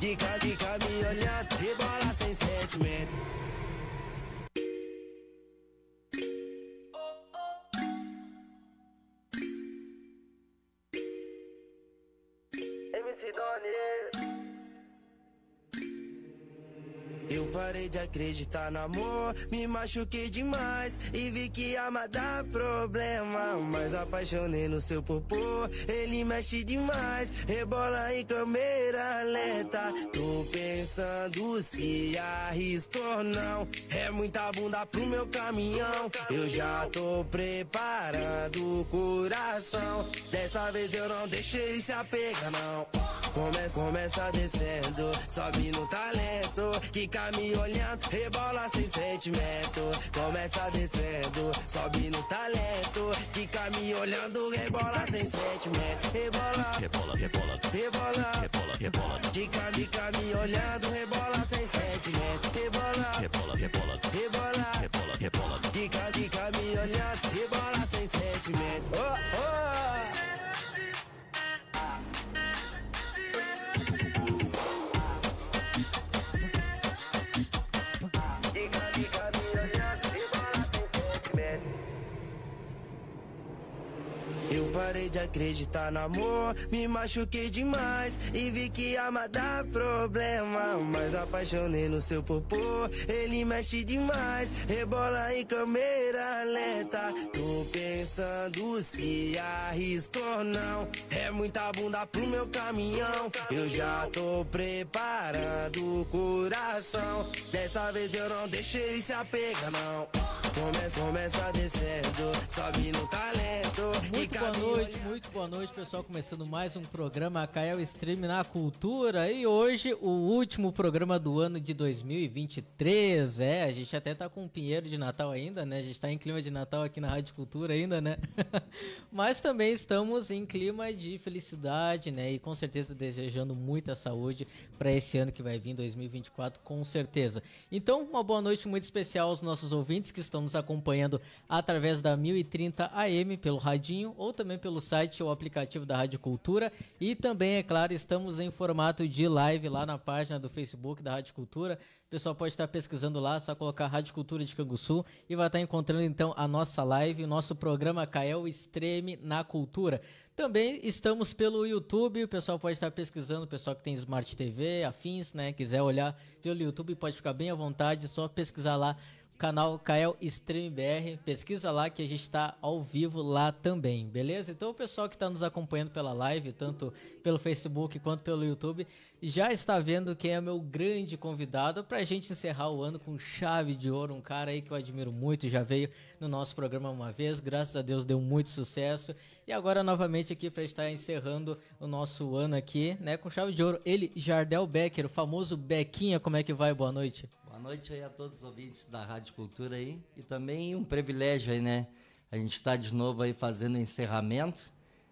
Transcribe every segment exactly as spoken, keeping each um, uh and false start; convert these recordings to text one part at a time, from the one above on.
Fica, fica me olhando, rebola sem sentimento. M C Doni. Eu parei de acreditar no amor, me machuquei demais e vi que ama dá problema. Mas apaixonei no seu popô, ele mexe demais, rebola em câmera lenta. Tô pensando se arrisco ou não, é muita bunda pro meu caminhão. Eu já tô preparando o coração, dessa vez eu não deixei se apegar não. Começa, começa descendo, sobe no talento, quica me olhando, rebola sem sentimento. Começa descendo, sobe no talento, quica me olhando, rebola sem sentimento. Rebola, rebola, rebola, rebola, rebola, rebola, quica, quica me olhando, rebola sem sentimento. Rebola, rebola, rebola, rebola, rebola, rebola, quica, quica me olhando, rebola sem sentimento. Oh, oh. Eu parei de acreditar no amor, me machuquei demais e vi que ama dá problema. Mas apaixonei no seu popô, ele mexe demais, rebola em câmera lenta. Tô pensando se arrisco ou não, é muita bunda pro meu caminhão. Eu já tô preparando o coração, dessa vez eu não deixei se apegar não. Começa, começa descendo, sobe no talento. Muito boa noite, muito boa noite, pessoal. Começando mais um programa Kael Stream na Cultura. E hoje, o último programa do ano de dois mil e vinte e três. É, a gente até tá com um pinheiro de Natal ainda, né? A gente tá em clima de Natal aqui na Rádio Cultura ainda, né? Mas também estamos em clima de felicidade, né? E com certeza desejando muita saúde para esse ano que vai vir, dois mil e vinte e quatro, com certeza. Então, uma boa noite muito especial aos nossos ouvintes que estão nos acompanhando através da mil e trinta A M pelo radinho ou também pelo site ou aplicativo da Rádio Cultura. E também, é claro, estamos em formato de live lá na página do Facebook da Rádio Cultura. O pessoal pode estar pesquisando lá, só colocar Rádio Cultura de Canguçu e vai estar encontrando então a nossa live, o nosso programa Kael Stream na Cultura. Também estamos pelo YouTube, o pessoal pode estar pesquisando, o pessoal que tem Smart T V, afins, né, quiser olhar pelo YouTube, pode ficar bem à vontade, só pesquisar lá canal Kael Stream B R, pesquisa lá que a gente está ao vivo lá também, beleza? Então o pessoal que está nos acompanhando pela live, tanto pelo Facebook quanto pelo YouTube, já está vendo quem é meu grande convidado para a gente encerrar o ano com chave de ouro, um cara aí que eu admiro muito, já veio no nosso programa uma vez, graças a Deus deu muito sucesso, e agora novamente aqui para estar encerrando o nosso ano aqui, né, com chave de ouro, ele, Jardel Becker, o famoso Bequinha. Como é que vai? Boa noite. Boa noite aí a todos os ouvintes da Rádio Cultura aí, e também um privilégio aí, né, a gente tá de novo aí fazendo o encerramento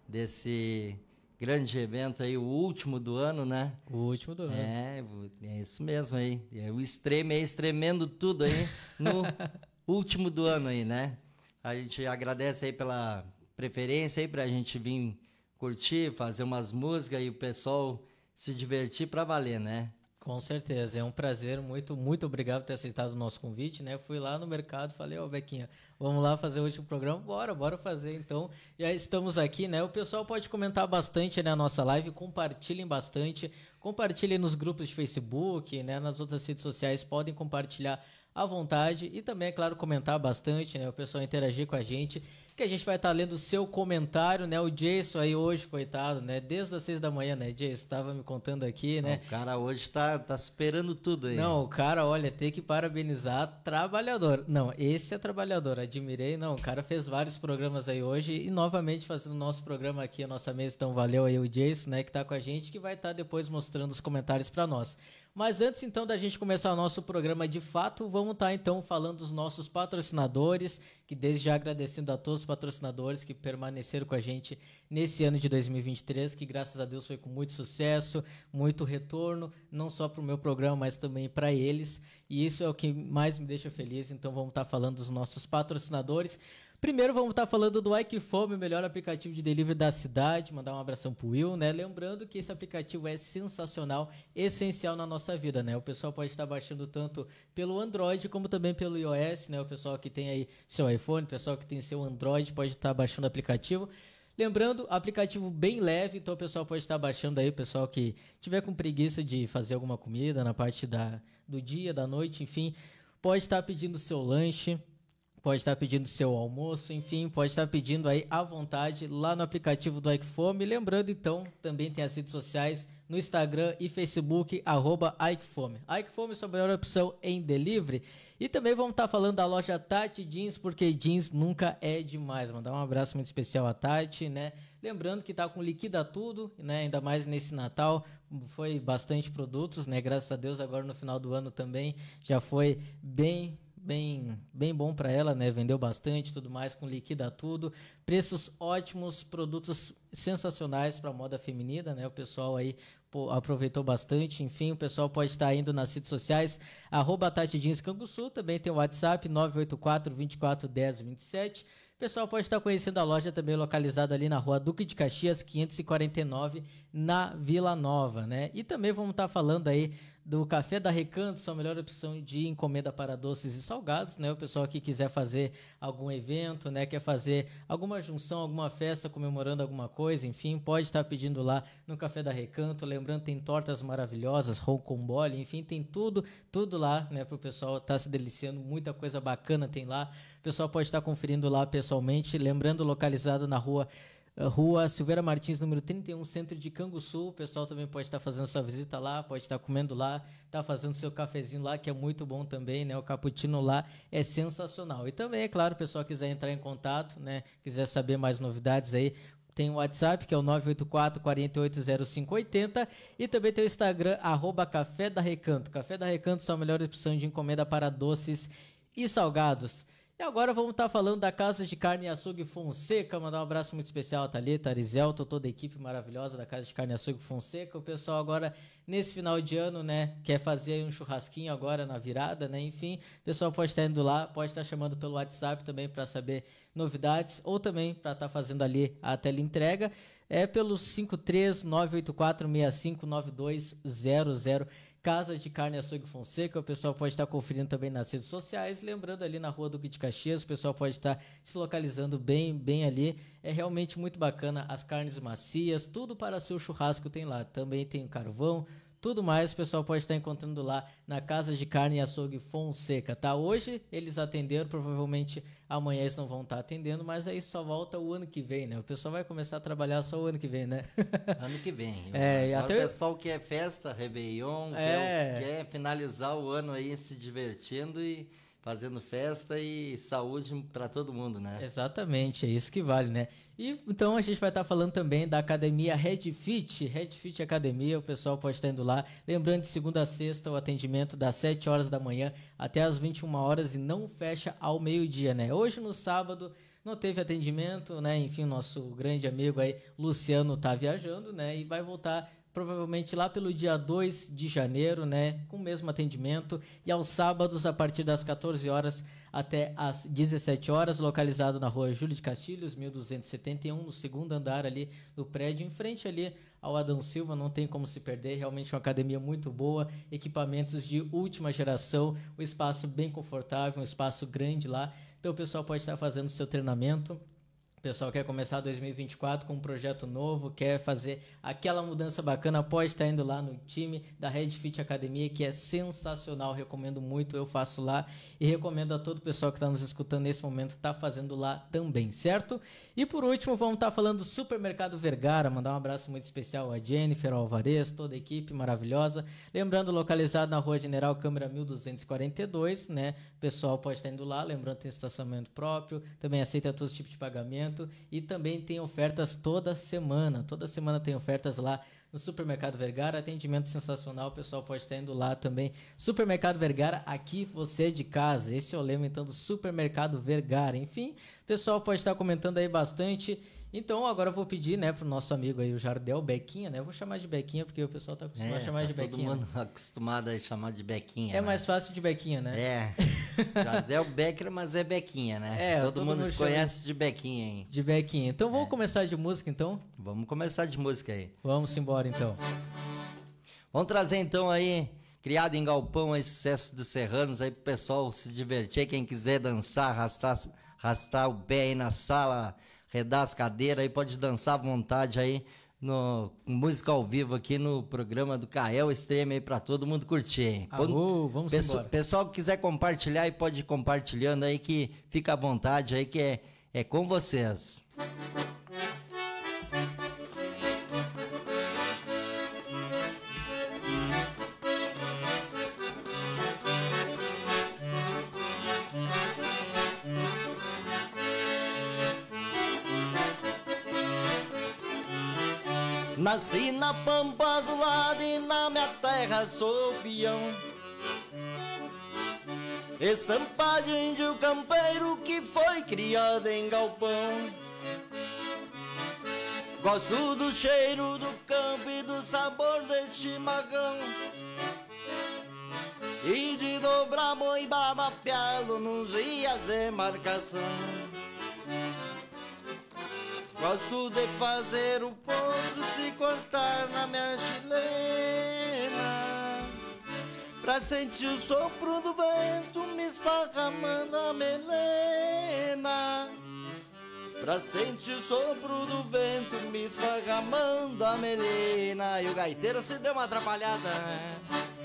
desse grande evento aí, o último do ano, né? O último do ano. É, é isso mesmo aí, é o Extreme aí, estremendo tudo aí no último do ano aí, né? A gente agradece aí pela preferência aí pra gente vir curtir, fazer umas músicas e o pessoal se divertir pra valer, né? Com certeza, é um prazer, muito, muito obrigado por ter aceitado o nosso convite, né? Fui lá no mercado, falei, ó, oh, Bequinha, vamos lá fazer o último programa? Bora, bora fazer, então, já estamos aqui, né? O pessoal pode comentar bastante, né, na nossa live, compartilhem bastante, compartilhem nos grupos de Facebook, né, nas outras redes sociais, podem compartilhar à vontade e também, é claro, comentar bastante, né, o pessoal interagir com a gente, que a gente vai estar lendo o seu comentário, né, o Jason aí hoje, coitado, né, desde as seis da manhã, né, Jason, estava me contando aqui, né. Não, o cara hoje tá, tá superando tudo aí. Não, o cara, olha, tem que parabenizar, trabalhador, não, esse é trabalhador, admirei, não, o cara fez vários programas aí hoje e novamente fazendo o nosso programa aqui, a nossa mesa, então valeu aí o Jason, né, que tá com a gente, que vai estar depois mostrando os comentários para nós. Mas antes então da gente começar o nosso programa de fato, vamos estar então falando dos nossos patrocinadores, que desde já agradecendo a todos os patrocinadores que permaneceram com a gente nesse ano de dois mil e vinte e três, que graças a Deus foi com muito sucesso, muito retorno, não só para o meu programa, mas também para eles, e isso é o que mais me deixa feliz, então vamos estar falando dos nossos patrocinadores. Primeiro vamos estar falando do Ikefome, o melhor aplicativo de delivery da cidade. Mandar um abração pro Will, né? Lembrando que esse aplicativo é sensacional, essencial na nossa vida, né? O pessoal pode estar baixando tanto pelo Android como também pelo iOS, né? O pessoal que tem aí seu iPhone, o pessoal que tem seu Android pode estar baixando o aplicativo. Lembrando, aplicativo bem leve, então o pessoal pode estar baixando aí, o pessoal que tiver com preguiça de fazer alguma comida na parte da, do dia, da noite, enfim, pode estar pedindo seu lanche, pode estar pedindo seu almoço, enfim, pode estar pedindo aí à vontade lá no aplicativo do Ikefome. Lembrando, então, também tem as redes sociais no Instagram e Facebook, arroba Ikefome. Ikefome é a sua melhor opção em delivery. E também vamos estar falando da loja Tati Jeans, porque jeans nunca é demais. Mandar um abraço muito especial à Tati, né? Lembrando que tá com liquida tudo, né? Ainda mais nesse Natal, foi bastante produtos, né? Graças a Deus, agora no final do ano também já foi bem... Bem, bem bom para ela, né? Vendeu bastante, tudo mais, com liquida tudo. Preços ótimos, produtos sensacionais para moda feminina, né? O pessoal aí pô, aproveitou bastante. Enfim, o pessoal pode estar indo nas redes sociais, arroba Tati Jeans Canguçu. Também tem o WhatsApp nove oito quatro, vinte e quatro, dez, vinte e sete. O pessoal pode estar conhecendo a loja também localizada ali na rua Duque de Caxias, quinhentos e quarenta e nove, na Vila Nova, né? E também vamos estar falando aí do Café da Recanto, sua melhor opção de encomenda para doces e salgados, né? O pessoal que quiser fazer algum evento, né? Quer fazer alguma junção, alguma festa comemorando alguma coisa, enfim, pode estar pedindo lá no Café da Recanto. Lembrando, tem tortas maravilhosas, rocambole, enfim, tem tudo, tudo lá, né? Para o pessoal estar se deliciando, muita coisa bacana tem lá. O pessoal pode estar conferindo lá pessoalmente, lembrando, localizado na rua Rua Silveira Martins, número trinta e um, centro de Canguçu. O pessoal também pode estar fazendo sua visita lá, pode estar comendo lá, tá fazendo seu cafezinho lá, que é muito bom também, né? O cappuccino lá é sensacional. E também, é claro, o pessoal quiser entrar em contato, né? Quiser saber mais novidades aí, tem o WhatsApp, que é o nove oito quatro, quatro oito zero cinco oito zero, e também tem o Instagram, arroba Café da Recanto. Café da Recanto, sua melhor opção de encomenda para doces e salgados. E agora vamos estar falando da Casa de Carne e Açougue Fonseca. Mandar um abraço muito especial a Thalita, Arizelto, toda a equipe maravilhosa da Casa de Carne e Açougue Fonseca. O pessoal agora, nesse final de ano, né, quer fazer aí um churrasquinho agora na virada, né? Enfim, o pessoal pode estar indo lá, pode estar chamando pelo WhatsApp também para saber novidades, ou também para estar fazendo ali a teleentrega. É pelo cinco três nove oito quatro, seis cinco nove dois zero zero. Casa de Carne e Açougue Fonseca. O pessoal pode estar conferindo também nas redes sociais. Lembrando, ali na rua Duque de Caxias, o pessoal pode estar se localizando bem, bem ali. É realmente muito bacana, as carnes macias, tudo para seu churrasco tem lá. Também tem carvão, tudo mais, o pessoal pode estar encontrando lá na Casa de Carne e Açougue Fonseca, tá? Hoje eles atenderam, provavelmente amanhã eles não vão estar atendendo, mas aí só volta o ano que vem, né? O pessoal vai começar a trabalhar só o ano que vem, né? Ano que vem. É, Agora até... o pessoal quer festa, Réveillon, é... quer, quer finalizar o ano aí se divertindo e fazendo festa e saúde para todo mundo, né? Exatamente, é isso que vale, né? E então a gente vai estar falando também da academia Red Fit, Red Fit Academia, o pessoal pode estar indo lá. Lembrando, de segunda a sexta, o atendimento das sete horas da manhã até as vinte e uma horas e não fecha ao meio-dia, né? Hoje, no sábado, não teve atendimento, né? Enfim, o nosso grande amigo aí, Luciano, tá viajando, né? E vai voltar provavelmente lá pelo dia dois de janeiro, né, com o mesmo atendimento, e aos sábados a partir das quatorze horas até as dezessete horas, localizado na rua Júlio de Castilhos, mil duzentos e setenta e um, no segundo andar ali do prédio, em frente ali ao Adão Silva, não tem como se perder, realmente uma academia muito boa, equipamentos de última geração, um espaço bem confortável, um espaço grande lá, então o pessoal pode estar fazendo seu treinamento. O pessoal quer começar dois mil e vinte e quatro com um projeto novo, quer fazer aquela mudança bacana, pode estar indo lá no time da Red Fit Academia, que é sensacional, recomendo muito, eu faço lá e recomendo a todo o pessoal que está nos escutando nesse momento, está fazendo lá também, certo? E por último, vamos estar falando do Supermercado Vergara, mandar um abraço muito especial a Jennifer, ao Alvarez, toda a equipe maravilhosa, lembrando, localizado na rua General Câmara mil duzentos e quarenta e dois, né? O pessoal pode estar indo lá, lembrando que tem estacionamento próprio, também aceita todos os tipos de pagamento, e também tem ofertas toda semana, toda semana tem ofertas lá no Supermercado Vergara, atendimento sensacional, o pessoal pode estar indo lá também. Supermercado Vergara, aqui você é de casa, esse é o lema então do Supermercado Vergara. Enfim, o pessoal pode estar comentando aí bastante. Então agora eu vou pedir, né, pro nosso amigo aí, o Jardel Bequinha, né? Eu vou chamar de Bequinha porque o pessoal tá acostumado É, a chamar tá de todo Bequinha. mundo acostumado a chamar de Bequinha. É né? mais fácil de Bequinha, né? É, Jardel Becker, mas é Bequinha, né? É, todo, todo mundo, mundo chama conhece de Bequinha, hein? De Bequinha. Então É. vamos começar de música, então? Vamos começar de música aí. Vamos embora, então. Vamos trazer então aí, criado em galpão, aí, sucesso dos serranos aí pro pessoal se divertir. Quem quiser dançar, arrastar, arrastar o pé aí na sala, redar as cadeiras aí, pode dançar à vontade aí, no música ao vivo aqui no programa do Kael Extreme aí pra todo mundo curtir, hein? Alô, vamos Pesso- embora. Pessoal que quiser compartilhar aí, pode ir compartilhando aí, que fica à vontade aí, que é, é com vocês. Nasci na pampa azulada e na minha terra sou peão. Estampa de índio campeiro que foi criado em galpão. Gosto do cheiro do campo e do sabor deste chimarrão, e de dobrar boi barba pialo nos dias de marcação. Gosto de fazer o ponto se cortar na minha chilena, pra sentir o sopro do vento me esparramando a melena. Pra sentir o sopro do vento me esparramando a melena. E o gaiteiro se deu uma atrapalhada, né?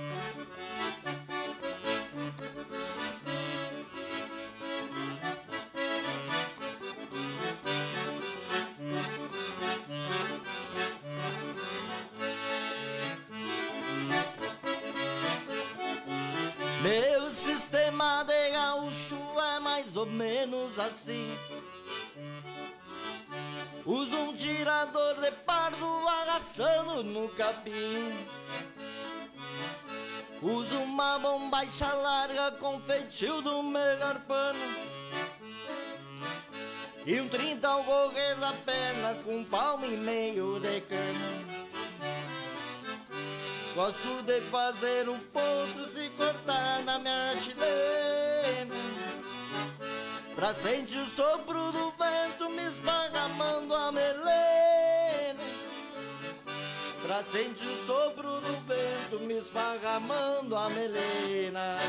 Meu sistema de gaúcho é mais ou menos assim. Uso um tirador de pardo arrastando no capim. Uso uma bombacha larga com feitio do melhor pano, e um trinta ao correr da perna com um palmo e meio de cano. Gosto de fazer um ponto se cortar na minha chilena, pra sentir o sopro do vento me esparramando a melena. Pra sentir o sopro do vento me esparramando a melena.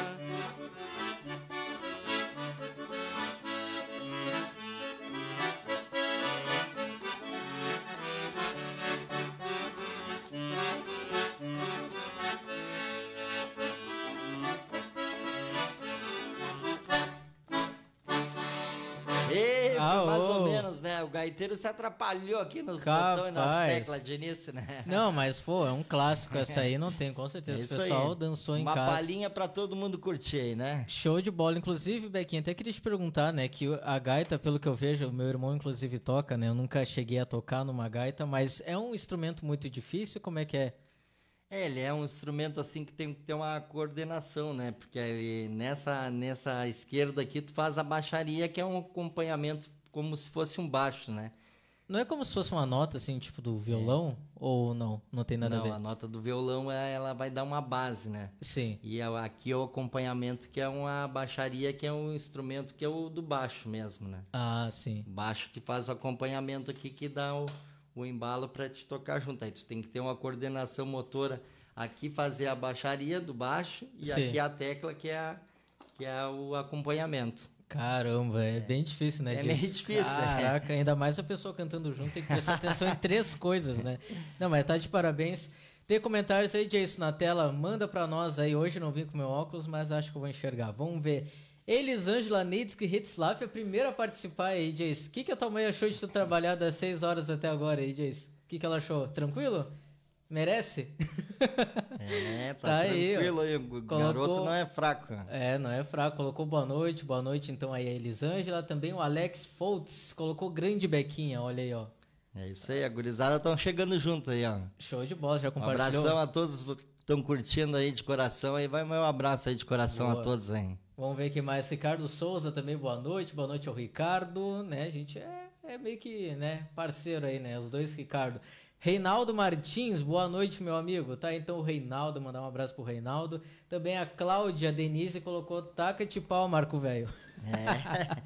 E, Ah, mais ô. ou menos, né? O gaiteiro se atrapalhou aqui nos Capaz. botões e nas teclas de início, né? Não, mas, pô, é um clássico essa aí, não tem, com certeza. É O isso pessoal aí. dançou em Uma casa. palhinha pra todo mundo curtir aí, né? Show de bola. Inclusive, Bequinha, até queria te perguntar, né, que a gaita, pelo que eu vejo, o meu irmão inclusive toca, né, eu nunca cheguei a tocar numa gaita, mas é um instrumento muito difícil, como é que é? É, ele é um instrumento assim que tem que ter uma coordenação, né? Porque ele, nessa, nessa esquerda aqui tu faz a baixaria, que é um acompanhamento como se fosse um baixo, né? Não é como se fosse uma nota, assim, tipo do violão? Ou não? Não tem nada Não, a ver? a nota do violão, é- ela vai dar uma base, né? Sim. E a- aqui é o acompanhamento, que é uma baixaria, que é um instrumento que é o do baixo mesmo, né? Ah, sim. Baixo que faz o acompanhamento aqui, que dá o, o embalo para te tocar junto. Aí tu tem que ter uma coordenação motora aqui, fazer a baixaria do baixo, e Sim. aqui a tecla, que é, a- que é o acompanhamento. Caramba, é, bem difícil, né? É disso? meio difícil, é. Caraca, ainda mais a pessoa cantando junto, tem que prestar atenção em três coisas, né? Não, mas tá de parabéns. Tem comentários aí, Jason, na tela, manda pra nós aí. Hoje não vim com meu óculos, mas acho que eu vou enxergar. Vamos ver. Elisângela Neidsky Hitzlaff, a primeira a participar aí, Jason. O que, que a tua mãe achou de tu trabalhar das seis horas até agora aí, Jason? O que, que ela achou? Tranquilo? Merece? É, tá, Tá aí, tranquilo aí, o Colocou- garoto não é fraco. É, não é fraco. Colocou boa noite, boa noite então aí a Elisângela. Também o Alex Foltz colocou grande bequinha, olha aí, ó. É isso aí, a gurizada estão chegando junto aí, ó. Show de bola, já Um compartilhou. abração a todos que estão curtindo aí de coração. Aí vai meu abraço aí de coração Boa. a todos aí. Vamos ver quem mais. Ricardo Souza também, boa noite. Boa noite ao Ricardo, né? A gente é, é meio que, né, parceiro aí, né? Os dois Ricardo. Reinaldo Martins, boa noite, meu amigo. Tá, então o Reinaldo, mandar um abraço pro Reinaldo. Também a Cláudia Denise colocou taca-te pau, Marco Velho. É.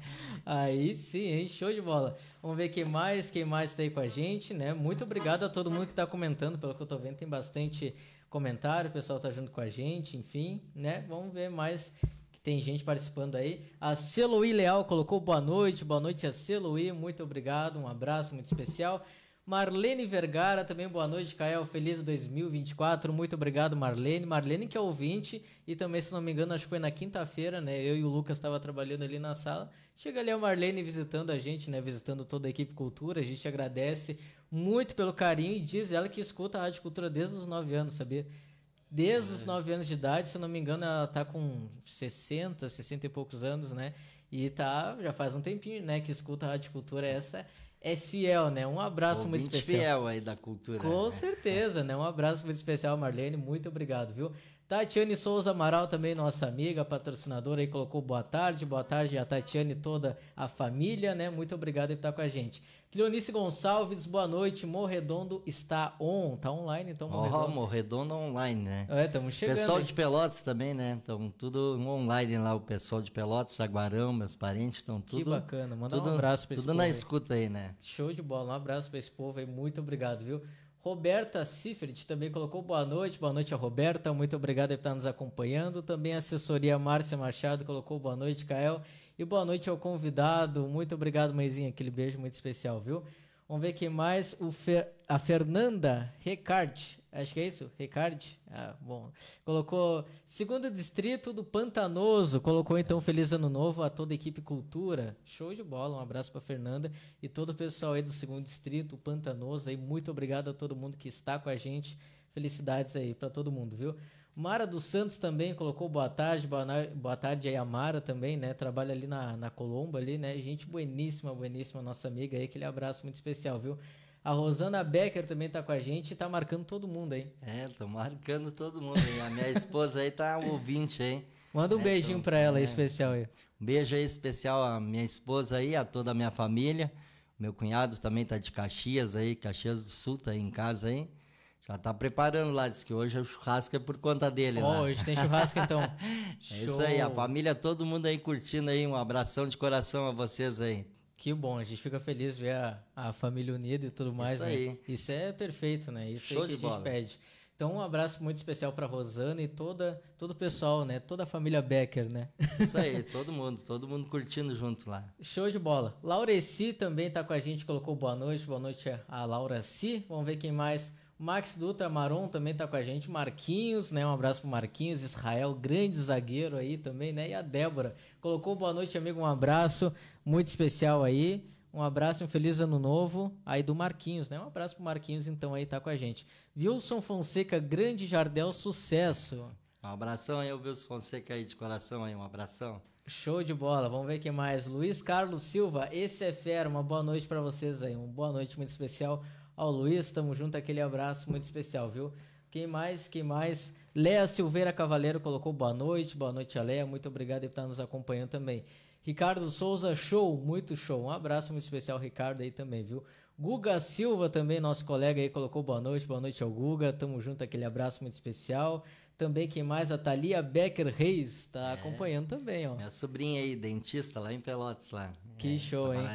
Aí sim, hein? Show de bola. Vamos ver quem mais, quem mais tá aí com a gente, né? Muito obrigado a todo mundo que tá comentando, pelo que eu tô vendo, tem bastante comentário, o pessoal tá junto com a gente, enfim, né? Vamos ver mais, que tem gente participando aí. A Celoí Leal colocou boa noite, boa noite a Celoí, muito obrigado, um abraço muito especial. Marlene Vergara, também boa noite, Kael, feliz dois mil e vinte e quatro, muito obrigado, Marlene. Marlene que é ouvinte, e também, se não me engano, acho que foi na quinta-feira, né, eu e o Lucas estava trabalhando ali na sala, chega ali a Marlene visitando a gente, né, visitando toda a equipe Cultura, a gente agradece muito pelo carinho, e diz ela que escuta a Rádio Cultura desde os nove anos, sabia? Desde é. os nove anos de idade, se não me engano, ela tá com sessenta, sessenta e poucos anos, né, e tá, já faz um tempinho, né, que escuta a Rádio Cultura, essa é fiel, né? Um abraço muito especial. Fiel aí da cultura. Com né? certeza, né? Um abraço muito especial, Marlene. Muito obrigado, viu? Tatiane Souza Amaral também, nossa amiga, patrocinadora, aí colocou boa tarde. Boa tarde a Tatiane e toda a família, né? Muito obrigado por estar com a gente. Cleonice Gonçalves, boa noite. Morredondo está on. Tá online, então, Morredondo. Oh, Morredondo online, né? É, estamos chegando. Pessoal aí. de Pelotas também, né? Estão tudo online lá, o pessoal de Pelotas, Jaguarão, meus parentes, estão tudo... Que bacana. Manda tudo, um abraço pra esse Tudo povo na aí. escuta aí, né? Show de bola. Um abraço para esse povo aí. Muito obrigado, viu? Roberta Sifrit também colocou boa noite. Boa noite a Roberta. Muito obrigado por estar nos acompanhando. Também a assessoria Márcia Machado colocou boa noite, Kael. E boa noite ao convidado. Muito obrigado, mãezinha. Aquele beijo muito especial, viu? Vamos ver quem mais. O Fer... A Fernanda Recard. Acho que é isso? Recard? Ah, bom. Colocou segundo distrito do Pantanoso. Colocou então feliz ano novo a toda a equipe Cultura. Show de bola. Um abraço para Fernanda e todo o pessoal aí do segundo distrito, Pantanoso. Aí, muito obrigado a todo mundo que está com a gente. Felicidades aí para todo mundo, viu? Mara dos Santos também colocou boa tarde. Boa, boa tarde aí a Mara também, né? Trabalha ali na, na Colombo ali, né? Gente bueníssima, bueníssima, nossa amiga aí. Aquele abraço muito especial, viu? A Rosana Becker também tá com a gente e tá marcando todo mundo aí. É, tô marcando todo mundo aí. A minha esposa aí tá ouvinte aí. Manda um é, beijinho tô, pra ela é, aí, especial aí. Um beijo aí especial à minha esposa aí, a toda a minha família. Meu cunhado também tá de Caxias aí, Caxias do Sul, tá aí em casa aí. Já tá preparando lá, diz que hoje o churrasco é por conta dele oh, lá. Hoje tem churrasco então. É isso aí, a família, todo mundo aí curtindo aí, um abração de coração a vocês aí. Que bom, a gente fica feliz ver a, a família unida e tudo mais, isso né? Aí. Isso é perfeito, né? Isso Show aí que a gente bola. pede. Então, um abraço muito especial pra Rosana e toda, todo o pessoal, né? Toda a família Becker, né? Isso aí, todo mundo, todo mundo curtindo junto lá. Show de bola. Laureci também tá com a gente, colocou boa noite. Boa noite a Laureci. Vamos ver quem mais. Max Dutra Maron também tá com a gente. Marquinhos, né? Um abraço pro Marquinhos. Israel, grande zagueiro aí também, né? E a Débora colocou boa noite, amigo. Um abraço muito especial aí. Um abraço e um feliz ano novo aí do Marquinhos, né? Um abraço pro Marquinhos, então, aí tá com a gente. Wilson Fonseca, grande Jardel, sucesso. Um abração aí, o Wilson Fonseca aí de coração aí, um abração. Show de bola, vamos ver quem mais. Luiz Carlos Silva, esse é fera, uma boa noite pra vocês aí. Uma boa noite muito especial ao Luiz, tamo junto, aquele abraço muito especial, viu? Quem mais, quem mais? Léa Silveira Cavaleiro colocou boa noite, boa noite a Léa, muito obrigado por estar nos acompanhando também. Ricardo Souza, show, muito show. Um abraço muito especial, Ricardo, aí também, viu? Guga Silva também, nosso colega aí, colocou boa noite. Boa noite ao Guga, tamo junto, aquele abraço muito especial. Também, quem mais? A Thalia Becker Reis, tá é, acompanhando também, ó. Minha sobrinha aí, dentista lá em Pelotas, lá. Que é, show, hein?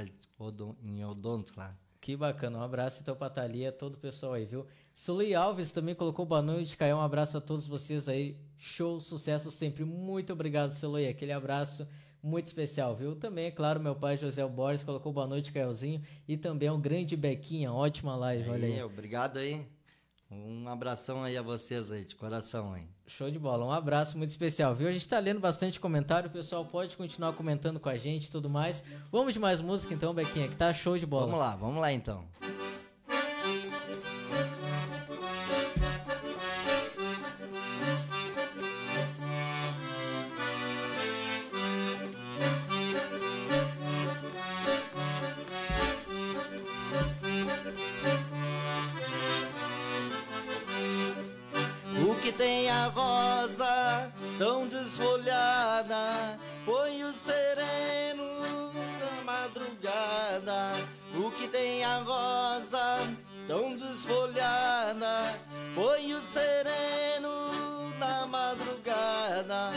Em Odonto, lá. Que bacana, um abraço então pra Thalia, todo o pessoal aí, viu? Sully Alves também colocou boa noite, Caio, um abraço a todos vocês aí. Show, sucesso sempre. Muito obrigado, Sully, aquele abraço muito especial, viu? Também, é claro, meu pai José Borges colocou boa noite, Caiozinho, e também um grande Bequinha, ótima live, aí, olha aí. Obrigado aí, um abração aí a vocês aí, de coração aí. Show de bola, um abraço muito especial, viu? A gente tá lendo bastante comentário, o pessoal pode continuar comentando com a gente e tudo mais. Vamos de mais música então, Bequinha, que tá show de bola. Vamos lá, vamos lá então. Tem a rosa tão desfolhada, foi o sereno da madrugada, o minha rosa tão desfolhada, foi o sereno da madrugada.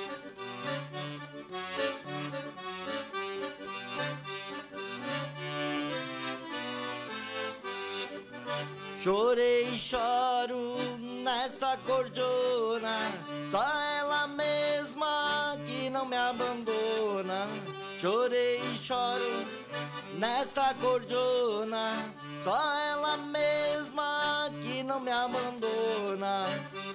Chorei e choro nessa cordona, só ela mesma que não me abandona. Chorei e choro nessa cordona, só ela mesma que não me abandona.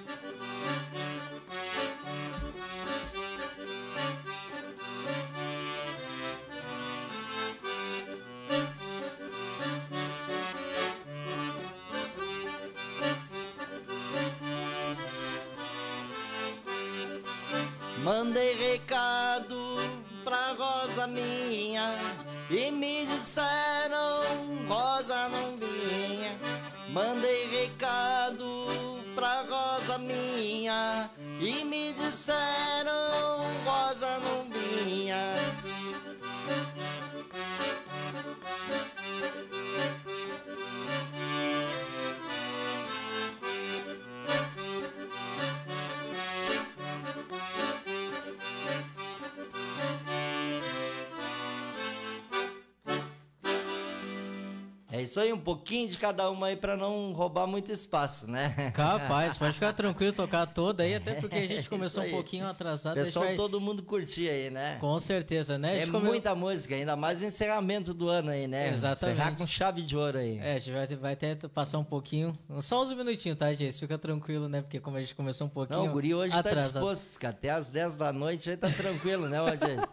Mandei recado pra Rosa minha e me disseram Rosa não vinha. Mandei recado pra Rosa minha e me disseram Rosa não vinha. É isso aí, um pouquinho de cada uma aí pra não roubar muito espaço, né? Capaz, pode ficar tranquilo, tocar toda aí, até porque a gente É começou um aí. pouquinho atrasado. Pessoal, vai... todo mundo curtir aí, né? Com certeza, né? A É gente come- muita música, ainda mais o encerramento do ano aí, né? Exatamente. Encerrar com chave de ouro aí. É, a gente vai, vai até passar um pouquinho, só uns minutinhos, tá, gente? Fica tranquilo, né? Porque como a gente começou um pouquinho Não, o guri hoje atrasado. tá disposto, cara. Até às dez da noite aí tá tranquilo, né, Odis?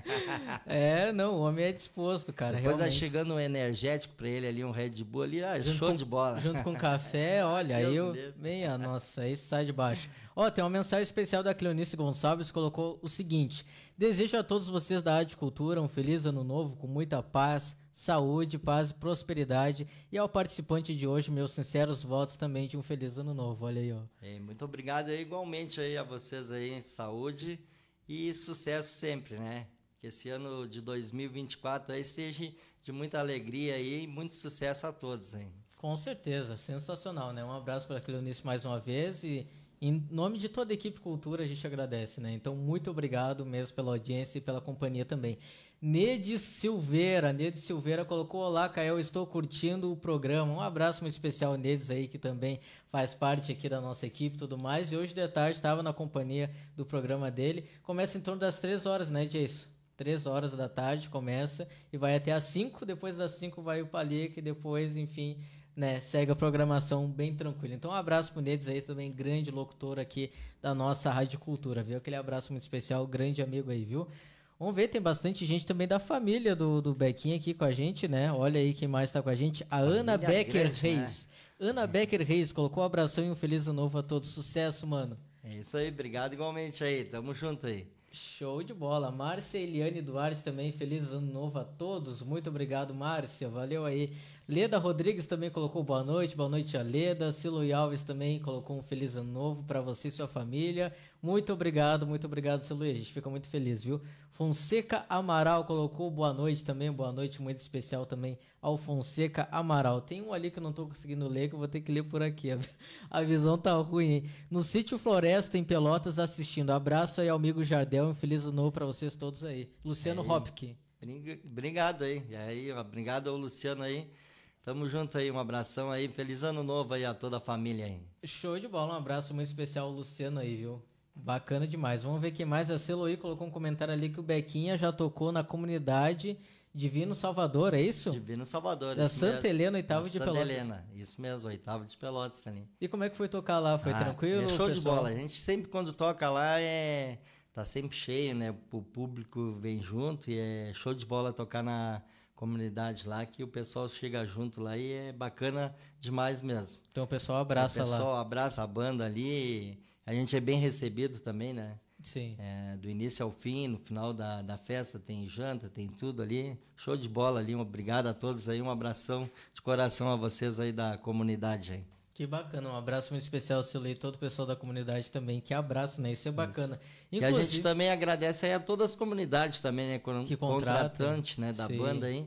É, não, o homem é disposto, cara, Depois vai realmente. chegando um energético pra ele ali, um Red Bull ali, ah, Junto show com- de bola. Junto com café, olha, aí Deus eu... livre. Meia, nossa, aí sai de baixo. Ó, tem uma mensagem especial da Cleonice Gonçalves, colocou o seguinte: desejo a todos vocês da Arte Cultura um feliz ano novo, com muita paz, saúde, paz e prosperidade. E ao participante de hoje, meus sinceros votos também de um feliz ano novo, olha aí, ó. É, muito obrigado aí, igualmente aí a vocês aí, saúde e sucesso sempre, né? Que esse ano de dois mil e vinte e quatro aí seja de muita alegria aí e muito sucesso a todos aí. Com certeza, sensacional, né? Um abraço para a Cleonice mais uma vez e em nome de toda a equipe Cultura a gente agradece, né? Então, muito obrigado mesmo pela audiência e pela companhia também. Neide Silveira, Neide Silveira colocou: olá, Kael, estou curtindo o programa. Um abraço muito especial, Neide aí, que também faz parte aqui da nossa equipe e tudo mais. E hoje de tarde estava na companhia do programa dele. Começa em torno das três horas, né, Jason? Três horas da tarde começa e vai até às cinco. Depois das cinco vai o Palique e depois, enfim, né, segue a programação bem tranquila. Então, um abraço pro Nedes aí também, grande locutor aqui da nossa Rádio Cultura, viu? Aquele abraço muito especial, grande amigo aí, viu? Vamos ver, tem bastante gente também da família do, do Bequinho aqui com a gente, né? Olha aí quem mais tá com a gente, a Família Ana Becker grande, Reis. Ana Becker Reis colocou um abração e um feliz ano novo a todos. Sucesso, mano. É isso aí, obrigado igualmente aí, tamo junto aí. Show de bola. Márcia Eliane Duarte também, feliz ano novo a todos. Muito obrigado, Márcia. Valeu aí. Leda Rodrigues também colocou boa noite. Boa noite a Leda. Siloy Alves também colocou um feliz ano novo para você e sua família. Muito obrigado, muito obrigado, Siloy. A gente fica muito feliz, viu? Fonseca Amaral colocou boa noite também. Boa noite muito especial também ao Fonseca Amaral. Tem um ali que eu não tô conseguindo ler, que eu vou ter que ler por aqui. A visão tá ruim, hein? No Sítio Floresta, em Pelotas, assistindo. Abraço aí ao amigo Jardel. Um feliz ano novo para vocês todos aí. Luciano Aí. Hopke. Obrigado aí. E aí, obrigado ao Luciano aí. Tamo junto aí, um abração aí. Feliz ano novo aí a toda a família aí. Show de bola, um abraço muito especial ao Luciano aí, viu? Bacana demais. Vamos ver quem mais. A Celoí colocou um comentário ali que o Bequinha já tocou na comunidade Divino Salvador, é isso? Divino Salvador. Da isso Santa mesmo. Helena, oitavo Da de Santa Pelotas. Helena, isso mesmo, oitavo de Pelotas ali. E como é que foi tocar lá? Foi Ah, tranquilo? É show de pessoal? bola. A gente sempre quando toca lá é tá sempre cheio, né? O público vem junto e é show de bola tocar na comunidade lá, que o pessoal chega junto lá e é bacana demais mesmo. Então o pessoal abraça o pessoal lá. abraça a banda ali, a gente é bem recebido também, né? Sim. É, do início ao fim, no final da, da festa tem janta, tem tudo ali. Show de bola ali, obrigado a todos aí, um abração de coração a vocês aí da comunidade aí. Que bacana, um abraço muito especial ao Celoí e todo o pessoal da comunidade também. Que abraço, né? Isso é bacana. E a gente também agradece aí a todas as comunidades também, né? Con- Que contratam. Contratante, né? Da Sim. banda aí,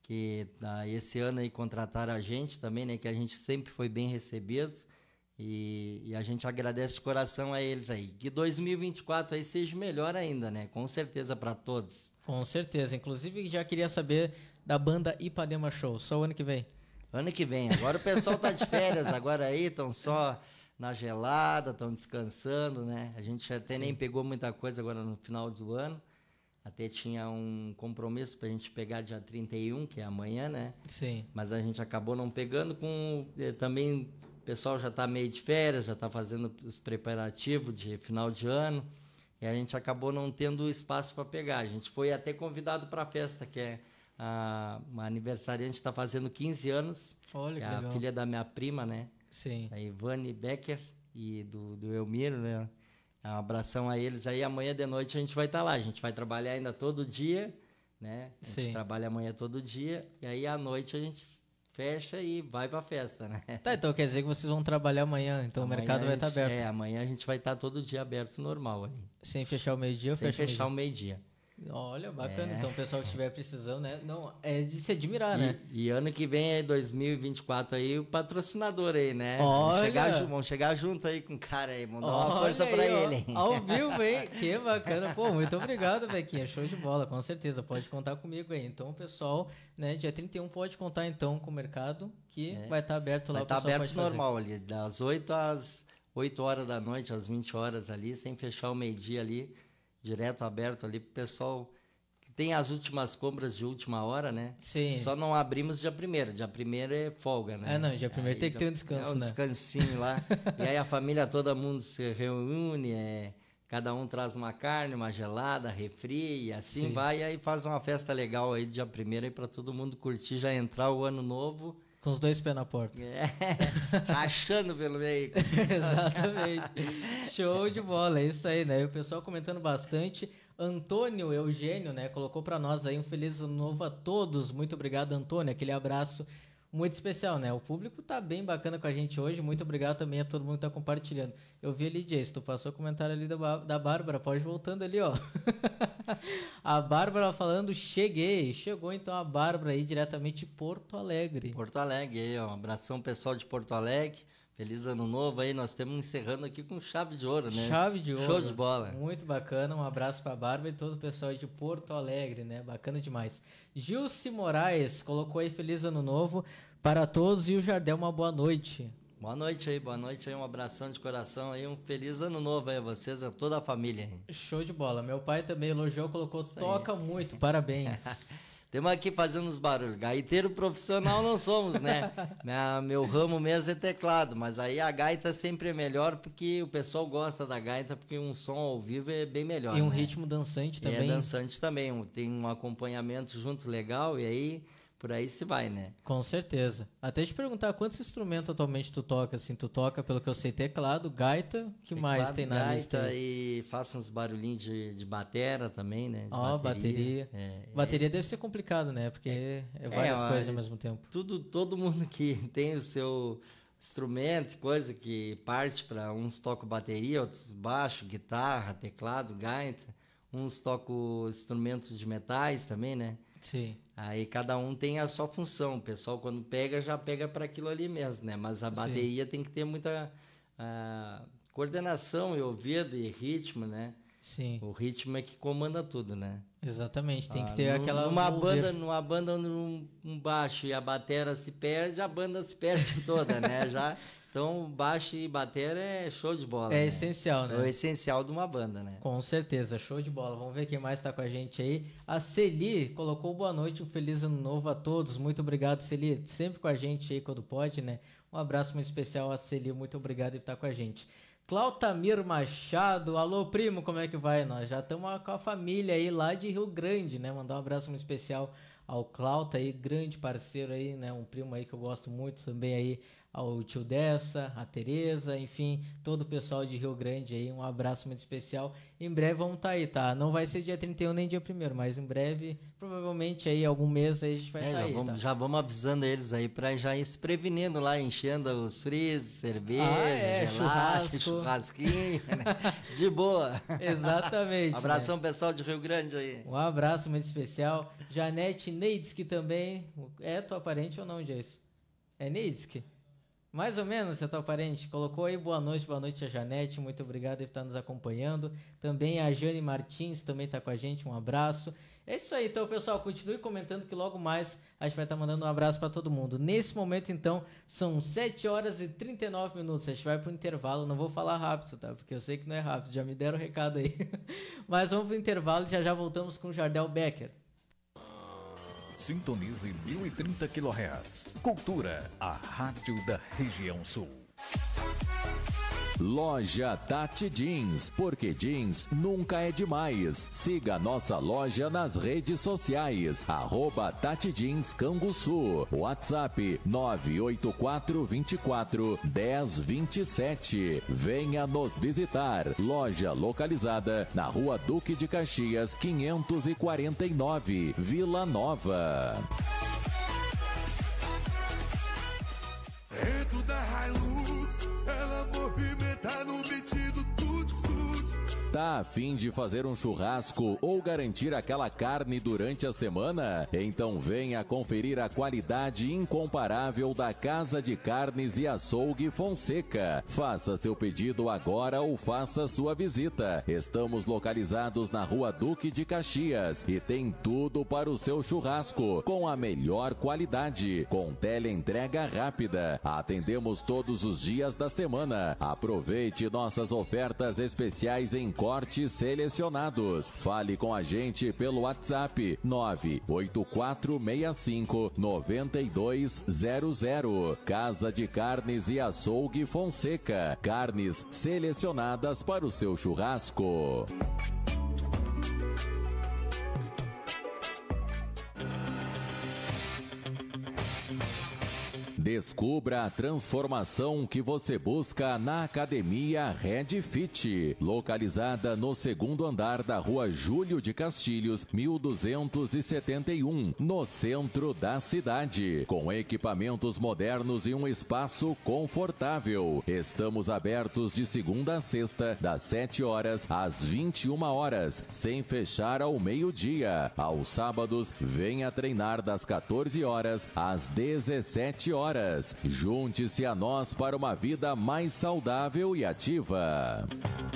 que ah, esse ano aí contrataram a gente também, né? Que a gente sempre foi bem recebido. E, e a gente agradece de coração a eles aí. Que dois mil e vinte e quatro aí seja melhor ainda, né? Com certeza para todos. Com certeza. Inclusive, já queria saber da banda Ipanema Show. Só o ano que vem. Ano que vem. Agora o pessoal tá de férias agora aí, estão só na gelada, estão descansando, né? A gente até Sim. nem pegou muita coisa agora no final do ano. Até tinha um compromisso pra gente pegar dia trinta e um, que é amanhã, né? Sim. Mas a gente acabou não pegando com... Eh, também o pessoal já tá meio de férias, já tá fazendo os preparativos de final de ano. E a gente acabou não tendo espaço para pegar. A gente foi até convidado para a festa, que é a, uma aniversariante, está fazendo quinze anos. Olha que é legal. A filha da minha prima, né? Sim. A Ivane Becker e do, do Elmiro, né? Um abração a eles aí. Amanhã de noite a gente vai estar lá. A gente vai trabalhar ainda todo dia, né? A gente Sim. trabalha amanhã todo dia. E aí à noite a gente fecha e vai pra festa, né? Tá, então quer dizer que vocês vão trabalhar amanhã, então Amanhã o mercado vai estar gente, aberto. É, amanhã a gente vai estar todo dia aberto normal ali. Sem fechar o meio-dia ou Sem fecha fechar o o meio-dia. Olha, bacana. É. Então o pessoal que estiver precisando, né? Não, é de se admirar, E, né? e ano que vem, aí, dois mil e vinte e quatro, aí, o patrocinador aí, né? Olha! Vamos chegar, ju- vamos chegar junto aí com o cara aí, vamos dar uma Olha força aí, pra ó, ele, hein? Ao vivo, hein? Que bacana. Pô, muito obrigado, Bequinha. Show de bola, com certeza. Pode contar comigo aí. Então, o pessoal, né, dia trinta e um pode contar então com o mercado, que É. vai estar aberto lá. Vai O estar pessoal aberto pode fazer. normal ali, das oito às oito horas da noite, às vinte horas ali, sem fechar o meio-dia ali, direto aberto ali pro pessoal que tem as últimas compras de última hora, né? Sim. Só não abrimos dia primeiro, dia primeiro é folga, né? É, não, dia primeiro Aí tem que já- ter um descanso, é um né? descansinho lá. E aí a família, todo mundo se reúne, é, cada um traz uma carne, uma gelada, refri, e assim Sim. vai, e aí faz uma festa legal aí dia primeiro aí para todo mundo curtir, já entrar o ano novo. Com os dois pés na porta. É, rachando pelo meio. Exatamente. Show de bola, é isso aí, né? E o pessoal comentando bastante. Antônio Eugênio, né, colocou pra nós aí um feliz ano novo a todos. Muito obrigado, Antônio. Aquele abraço muito especial, né? O público tá bem bacana com a gente hoje. Muito obrigado também a todo mundo que tá compartilhando. Eu vi ali, Jace, tu passou o comentário ali da, Bá- da Bárbara. Pode ir voltando ali, ó. A Bárbara falando, cheguei. Chegou então a Bárbara aí diretamente de Porto Alegre. Porto Alegre aí, ó. Um abração pessoal de Porto Alegre. Feliz ano novo aí. Nós estamos encerrando aqui com chave de ouro, né? Chave de ouro. Show de bola. Muito bacana. Um abraço pra Bárbara e todo o pessoal de Porto Alegre, né? Bacana demais. Gilce Moraes colocou aí feliz ano novo para todos e o Jardel uma boa noite. Boa noite aí, boa noite aí. Um abração de coração aí. Um feliz ano novo aí a vocês, a toda a família aí. Show de bola. Meu pai também elogiou, colocou Isso aí. toca muito. Parabéns. Temos aqui fazendo os barulhos. Gaiteiro profissional não somos, né? Minha, meu ramo mesmo é teclado, mas aí a gaita sempre é melhor porque o pessoal gosta da gaita, porque um som ao vivo é bem melhor. E um né? ritmo dançante E também. é dançante também, um- tem um acompanhamento junto legal e aí por aí se vai, né? Com certeza. Até te perguntar quantos instrumentos atualmente tu toca, assim, tu toca, pelo que eu sei, teclado, gaita, que mais Teclado, tem na gaita lista aí? e faço uns barulhinhos de, de batera também, né? De Ó, bateria. É, Bateria deve ser complicado, né? Porque é, várias ó, coisas ao mesmo tempo. tudo, todo mundo que tem o seu instrumento, coisa que parte para uns tocam bateria, outros baixo, guitarra, teclado, gaita, uns tocam instrumentos de metais também, né? Sim. Aí cada um tem a sua função. O pessoal quando pega já pega para aquilo ali mesmo, né? Mas a Sim. bateria tem que ter muita ah, coordenação e ouvido e ritmo, né? Sim, O ritmo é que comanda tudo, né? exatamente. Tem que Ah, ter nu- aquela. Numa mover. banda, numa banda num um baixo e a batera se perde, a banda se perde toda, né? Já, então, baixo e batera é show de bola. É né? essencial, É né? o essencial de uma banda, né? Com certeza, show de bola. Vamos ver quem mais tá com a gente aí. A Celi colocou boa noite, um feliz ano novo a todos. Muito obrigado, Celi. Sempre com a gente aí quando pode, né? Um abraço muito especial a Celi. Muito obrigado por estar com a gente. Clautamir Machado, alô primo, como é que vai? Nós já estamos com a família aí lá de Rio Grande, né? Mandar um abraço muito especial ao Clauta aí, grande parceiro aí, né? Um primo aí que eu gosto muito também aí, ao tio Dessa, a Tereza, enfim, todo o pessoal de Rio Grande aí, um abraço muito especial. Em breve vamos estar aí, tá? Não vai ser dia trinta e um nem dia primeiro, mas em breve, provavelmente aí algum mês aí a gente vai é, estar já aí, vamos, tá? Já vamos avisando eles aí pra já ir se prevenindo lá, enchendo os freezes, cerveja, ah, é, gelado, churrasco. churrasquinho, né? De boa. Exatamente. Abração, né? Pessoal de Rio Grande aí. Um abraço muito especial. Janete Neidski também. É tua parente ou não, Jason? É Neidski? Mais ou menos, é tua parente. Colocou aí boa noite, boa noite a Janete. Muito obrigado por estar nos acompanhando. Também a Jane Martins também está com a gente. Um abraço. É isso aí, então, pessoal. Continue comentando que logo mais a gente vai estar mandando um abraço para todo mundo. Nesse momento, então, são sete horas e trinta e nove minutos. A gente vai para o intervalo. Não vou falar rápido, tá? Porque eu sei que não é rápido. Já me deram o recado aí. Mas vamos para o intervalo e já já voltamos com o Jardel Becker. Sintonize mil e trinta quilohertz. Cultura, a rádio da região sul. Loja Tati Jeans, porque jeans nunca é demais. Siga nossa loja nas redes sociais, arroba Tati Jeans Canguçu. WhatsApp nove oito quatro dois quatro um zero dois sete. Venha nos visitar. Loja localizada na Rua Duque de Caxias, quinhentos e quarenta e nove, Vila Nova. Dentro da Hilux, ela movimenta no metido tuts, tuts. Tá a fim de fazer um churrasco ou garantir aquela carne durante a semana? Então venha conferir a qualidade incomparável da Casa de Carnes e Açougue Fonseca. Faça seu pedido agora ou faça sua visita. Estamos localizados na Rua Duque de Caxias e tem tudo para o seu churrasco, com a melhor qualidade, com teleentrega rápida. Atendemos todos os dias da semana. Aproveite nossas ofertas especiais em cortes selecionados. Fale com a gente pelo WhatsApp nove oito quatro seis cinco nove dois zero zero. Casa de Carnes e Açougue Fonseca. Carnes selecionadas para o seu churrasco. Descubra a transformação que você busca na Academia Red Fit, localizada no segundo andar da Rua Júlio de Castilhos, mil duzentos e setenta e um, no centro da cidade, com equipamentos modernos e um espaço confortável. Estamos abertos de segunda a sexta, das sete horas às vinte e uma horas, sem fechar ao meio-dia. Aos sábados, venha treinar das quatorze horas às dezessete horas. Junte-se a nós para uma vida mais saudável e ativa.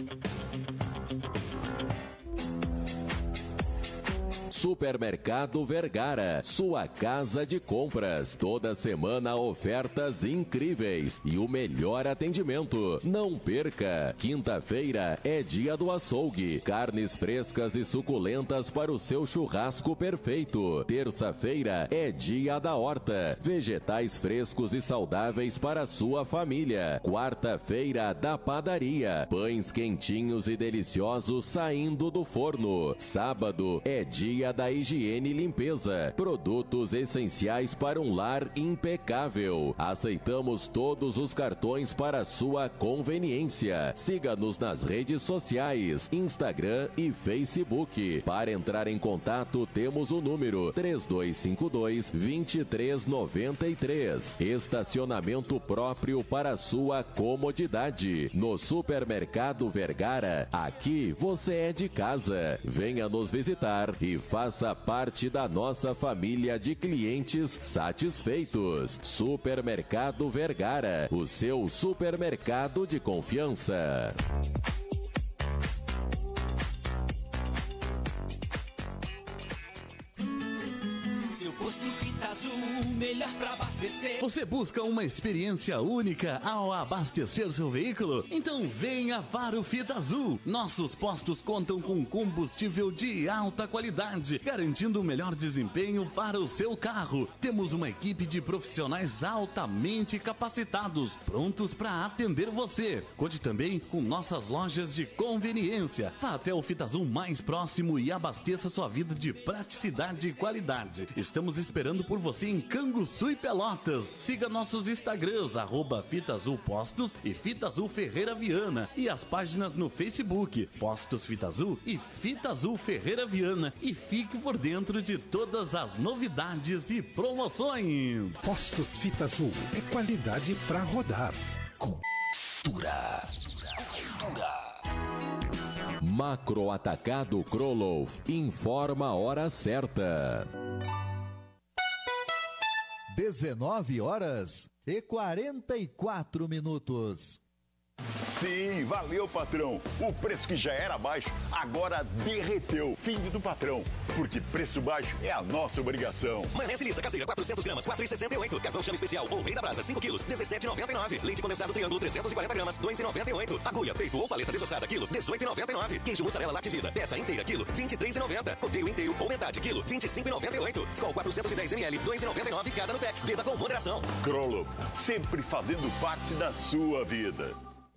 Supermercado Vergara, sua casa de compras. Toda semana ofertas incríveis e o melhor atendimento. Não perca! Quinta-feira é dia do açougue. Carnes frescas e suculentas para o seu churrasco perfeito. Terça-feira é dia da horta. Vegetais frescos e saudáveis para a sua família. Quarta-feira da padaria. Pães quentinhos e deliciosos saindo do forno. Sábado é dia da higiene e limpeza. Produtos essenciais para um lar impecável. Aceitamos todos os cartões para sua conveniência. Siga-nos nas redes sociais, Instagram e Facebook. Para entrar em contato, temos o número três dois cinco dois, dois três nove três. Estacionamento próprio para sua comodidade. No Supermercado Vergara, aqui você é de casa. Venha nos visitar e faça parte da nossa família de clientes satisfeitos. Supermercado Vergara, o seu supermercado de confiança. Seu posto Fita Azul, melhor pra abastecer. Você busca uma experiência única ao abastecer seu veículo? Então venha para o Fita Azul. Nossos postos contam com combustível de alta qualidade, garantindo o melhor desempenho para o seu carro. Temos uma equipe de profissionais altamente capacitados, prontos para atender você. Conte também com nossas lojas de conveniência. Vá até o Fita Azul mais próximo e abasteça sua vida de praticidade e qualidade. Estamos esperando por você em Canguçu e Pelotas. Siga nossos Instagrams, arroba Fita Azul Postos e Fita Azul Ferreira Viana. E as páginas no Facebook, Postos Fita Azul e Fita Azul Ferreira Viana. E fique por dentro de todas as novidades e promoções. Postos Fita Azul é qualidade pra rodar. Cultura. Cultura. Macro Atacado Kroloff informa a hora certa. dezenove horas e quarenta e quatro minutos. Sim, valeu, patrão. O preço que já era baixo, agora derreteu. Fim do patrão. Porque preço baixo é a nossa obrigação. Maionese lisa caseira, quatrocentas gramas, quatro reais e sessenta e oito. Carvão chama especial ou rei da brasa, cinco quilos, dezessete reais e noventa e nove. Leite condensado triângulo, trezentas e quarenta gramas, dois reais e noventa e oito. Agulha, peito ou paleta desossada, quilo, dezoito reais e noventa e nove. Queijo mussarela Late Vida, peça inteira, quilo, vinte e três reais e noventa. Coteiro inteiro ou metade, quilo, vinte e cinco reais e noventa e oito. Skol quatrocentos e dez mililitros, dois reais e noventa e nove cada no pack. Beba com moderação. Kroloff, sempre fazendo parte da sua vida.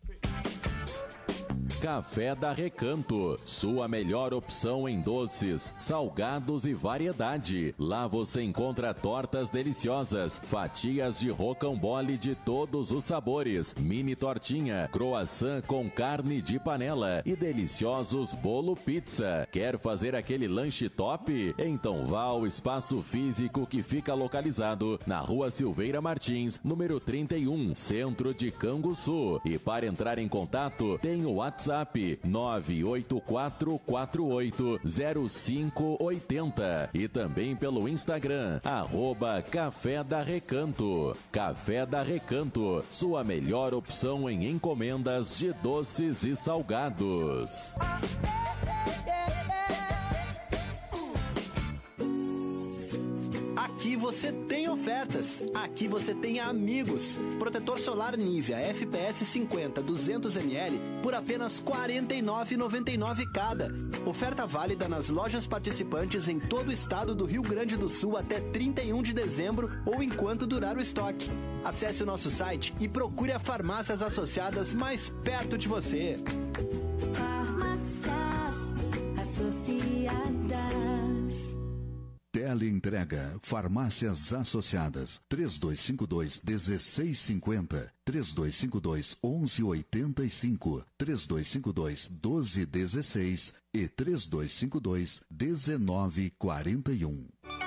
Café da Recanto, sua melhor opção em doces, salgados e variedade. Lá você encontra tortas deliciosas, fatias de rocambole de todos os sabores, mini tortinha, croissant com carne de panela e deliciosos bolo pizza. Quer fazer aquele lanche top? Então vá ao espaço físico que fica localizado na Rua Silveira Martins, número trinta e um, centro de Canguçu. E para entrar em contato, tem o WhatsApp nove oito quatro quatro oito zero cinco oito zero e também pelo Instagram, arroba Café da Recanto. Café da Recanto, sua melhor opção em encomendas de doces e salgados. Aqui você tem ofertas, aqui você tem amigos. Protetor solar Nivea F P S cinquenta, duzentos mililitros por apenas quarenta e nove reais e noventa e nove cada. Oferta válida nas lojas participantes em todo o estado do Rio Grande do Sul até trinta e um de dezembro ou enquanto durar o estoque. Acesse o nosso site e procure a farmácias associadas mais perto de você. Farmácias Associadas. Teleentrega, Farmácias Associadas, três dois cinco dois, um seis cinco zero, três dois cinco dois, onze oitenta e cinco, três dois cinco dois, doze dezesseis e três dois cinco dois, dezenove quarenta e um.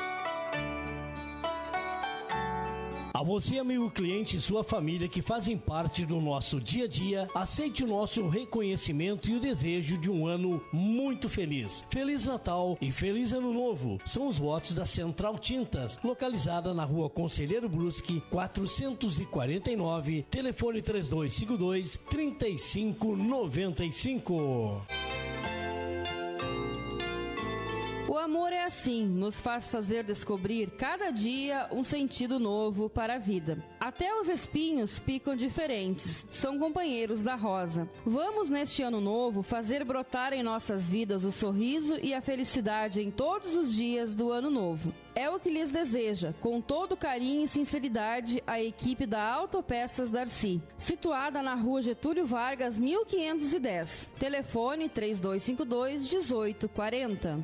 A você, amigo cliente e sua família que fazem parte do nosso dia a dia, aceite o nosso reconhecimento e o desejo de um ano muito feliz. Feliz Natal e Feliz Ano Novo são os votos da Central Tintas, localizada na Rua Conselheiro Brusque, quatrocentos e quarenta e nove, telefone três dois cinco dois, três cinco nove cinco. O amor é assim, nos faz fazer descobrir cada dia um sentido novo para a vida. Até os espinhos picam diferentes, são companheiros da rosa. Vamos neste ano novo fazer brotar em nossas vidas o sorriso e a felicidade em todos os dias do ano novo. É o que lhes deseja, com todo carinho e sinceridade, a equipe da Autopeças Darcy, situada na Rua Getúlio Vargas, mil quinhentos e dez. Telefone três dois cinco dois, dezoito quarenta.